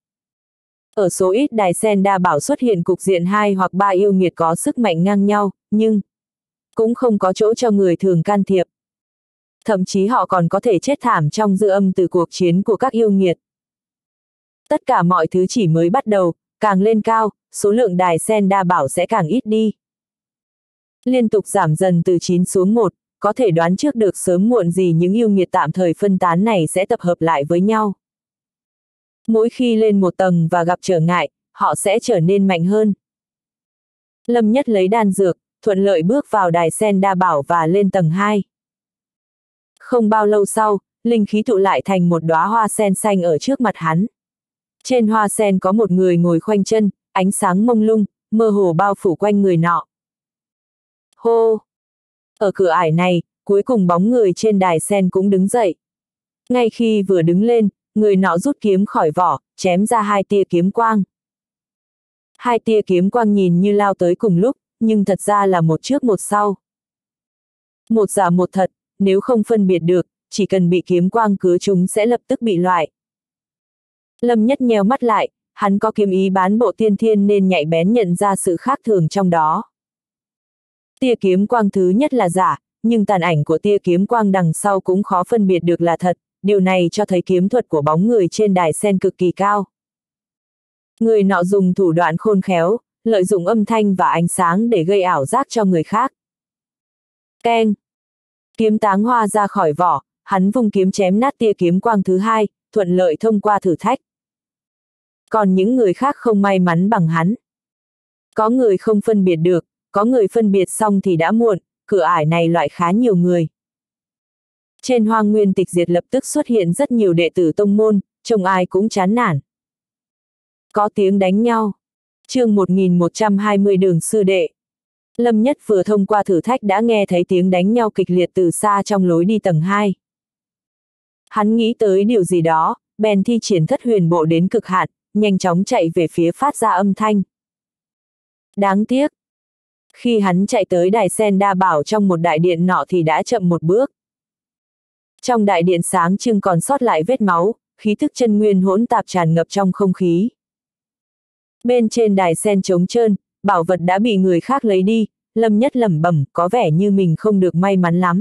Ở số ít đài sen đa bảo xuất hiện cục diện hai hoặc ba yêu nghiệt có sức mạnh ngang nhau, nhưng cũng không có chỗ cho người thường can thiệp. Thậm chí họ còn có thể chết thảm trong dư âm từ cuộc chiến của các yêu nghiệt. Tất cả mọi thứ chỉ mới bắt đầu, càng lên cao, số lượng đài sen đa bảo sẽ càng ít đi. Liên tục giảm dần từ chín xuống một, có thể đoán trước được sớm muộn gì những yêu nghiệt tạm thời phân tán này sẽ tập hợp lại với nhau. Mỗi khi lên một tầng và gặp trở ngại, họ sẽ trở nên mạnh hơn. Lâm Nhất lấy đan dược, thuận lợi bước vào đài sen đa bảo và lên tầng hai. Không bao lâu sau, linh khí tụ lại thành một đóa hoa sen xanh ở trước mặt hắn. Trên hoa sen có một người ngồi khoanh chân, ánh sáng mông lung, mơ hồ bao phủ quanh người nọ. Hô! Ở cửa ải này, cuối cùng bóng người trên đài sen cũng đứng dậy. Ngay khi vừa đứng lên, người nọ rút kiếm khỏi vỏ, chém ra hai tia kiếm quang. Hai tia kiếm quang nhìn như lao tới cùng lúc, nhưng thật ra là một trước một sau. Một giả một thật, nếu không phân biệt được, chỉ cần bị kiếm quang cứa chúng sẽ lập tức bị loại. Lâm Nhất nheo mắt lại, hắn có kiếm ý bán bộ tiên thiên nên nhạy bén nhận ra sự khác thường trong đó. Tia kiếm quang thứ nhất là giả, nhưng tàn ảnh của tia kiếm quang đằng sau cũng khó phân biệt được là thật, điều này cho thấy kiếm thuật của bóng người trên đài sen cực kỳ cao. Người nọ dùng thủ đoạn khôn khéo, lợi dụng âm thanh và ánh sáng để gây ảo giác cho người khác. Keng! Kiếm táng hoa ra khỏi vỏ, hắn vung kiếm chém nát tia kiếm quang thứ hai, thuận lợi thông qua thử thách. Còn những người khác không may mắn bằng hắn. Có người không phân biệt được, có người phân biệt xong thì đã muộn, cửa ải này loại khá nhiều người. Trên Hoang Nguyên Tịch Diệt lập tức xuất hiện rất nhiều đệ tử tông môn, trông ai cũng chán nản. Có tiếng đánh nhau. Chương một nghìn một trăm hai mươi Đường sư đệ. Lâm Nhất vừa thông qua thử thách đã nghe thấy tiếng đánh nhau kịch liệt từ xa trong lối đi tầng hai. Hắn nghĩ tới điều gì đó, bèn thi triển thất huyền bộ đến cực hạn, nhanh chóng chạy về phía phát ra âm thanh. Đáng tiếc. Khi hắn chạy tới đài sen đa bảo trong một đại điện nọ thì đã chậm một bước. Trong đại điện sáng trưng còn sót lại vết máu, khí thức chân nguyên hỗn tạp tràn ngập trong không khí. Bên trên đài sen trống trơn, bảo vật đã bị người khác lấy đi, Lâm Nhất lẩm bẩm, có vẻ như mình không được may mắn lắm.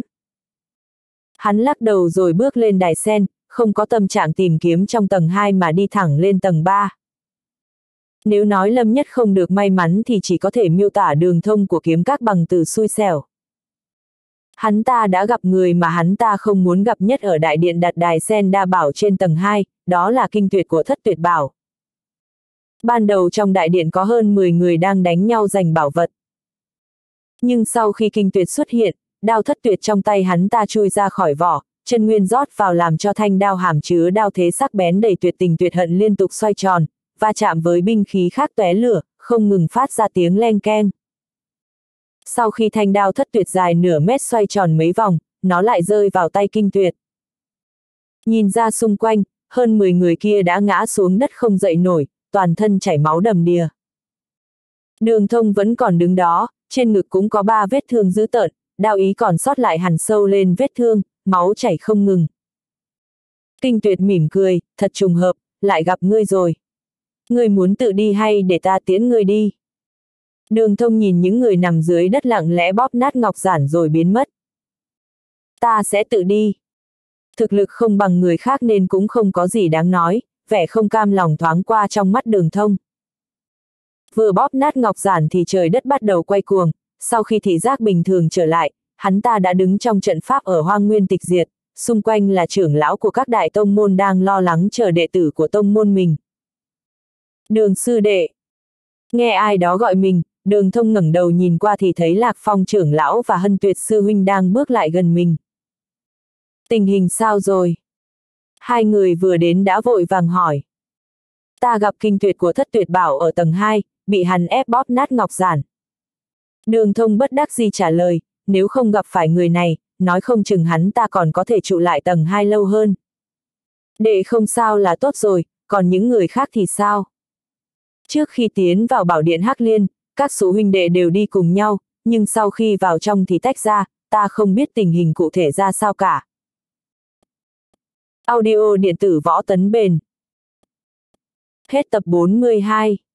Hắn lắc đầu rồi bước lên đài sen, không có tâm trạng tìm kiếm trong tầng hai mà đi thẳng lên tầng ba. Nếu nói Lâm Nhất không được may mắn thì chỉ có thể miêu tả đường thông của kiếm các bằng từ xui xẻo. Hắn ta đã gặp người mà hắn ta không muốn gặp nhất ở đại điện đặt đài sen đa bảo trên tầng hai, đó là kinh tuyệt của Thất Tuyệt Bảo. Ban đầu trong đại điện có hơn mười người đang đánh nhau giành bảo vật. Nhưng sau khi kinh tuyệt xuất hiện, đao thất tuyệt trong tay hắn ta chui ra khỏi vỏ, chân nguyên rót vào làm cho thanh đao hàm chứa đao thế sắc bén đầy tuyệt tình tuyệt hận liên tục xoay tròn, va chạm với binh khí khác tóe lửa, không ngừng phát ra tiếng leng keng. Sau khi thanh đao thất tuyệt dài nửa mét xoay tròn mấy vòng, nó lại rơi vào tay kinh tuyệt. Nhìn ra xung quanh, hơn mười người kia đã ngã xuống đất không dậy nổi, toàn thân chảy máu đầm đìa. Đường Thông vẫn còn đứng đó, trên ngực cũng có ba vết thương dữ tợn, đao ý còn sót lại hằn sâu lên vết thương, máu chảy không ngừng. Kinh tuyệt mỉm cười, thật trùng hợp, lại gặp ngươi rồi. Ngươi muốn tự đi hay để ta tiễn ngươi đi? Đường Thông nhìn những người nằm dưới đất lặng lẽ bóp nát ngọc giản rồi biến mất. Ta sẽ tự đi. Thực lực không bằng người khác nên cũng không có gì đáng nói, vẻ không cam lòng thoáng qua trong mắt Đường Thông. Vừa bóp nát ngọc giản thì trời đất bắt đầu quay cuồng, sau khi thị giác bình thường trở lại, hắn ta đã đứng trong trận pháp ở Hoang Nguyên Tịch Diệt, xung quanh là trưởng lão của các đại tông môn đang lo lắng chờ đệ tử của tông môn mình. Đường sư đệ. Nghe ai đó gọi mình, Đường Thông ngẩng đầu nhìn qua thì thấy Lạc Phong trưởng lão và Hân Tuyệt sư huynh đang bước lại gần mình. Tình hình sao rồi? Hai người vừa đến đã vội vàng hỏi. Ta gặp kinh tuyệt của Thất Tuyệt Bảo ở tầng hai, bị hắn ép bóp nát ngọc giản. Đường Thông bất đắc dĩ trả lời, nếu không gặp phải người này, nói không chừng hắn ta còn có thể trụ lại tầng hai lâu hơn. Đệ không sao là tốt rồi, còn những người khác thì sao? Trước khi tiến vào bảo điện Hắc Liên, các số huynh đệ đều đi cùng nhau, nhưng sau khi vào trong thì tách ra, ta không biết tình hình cụ thể ra sao cả. Audio điện tử Võ Tấn Bền. Hết tập bốn mươi hai.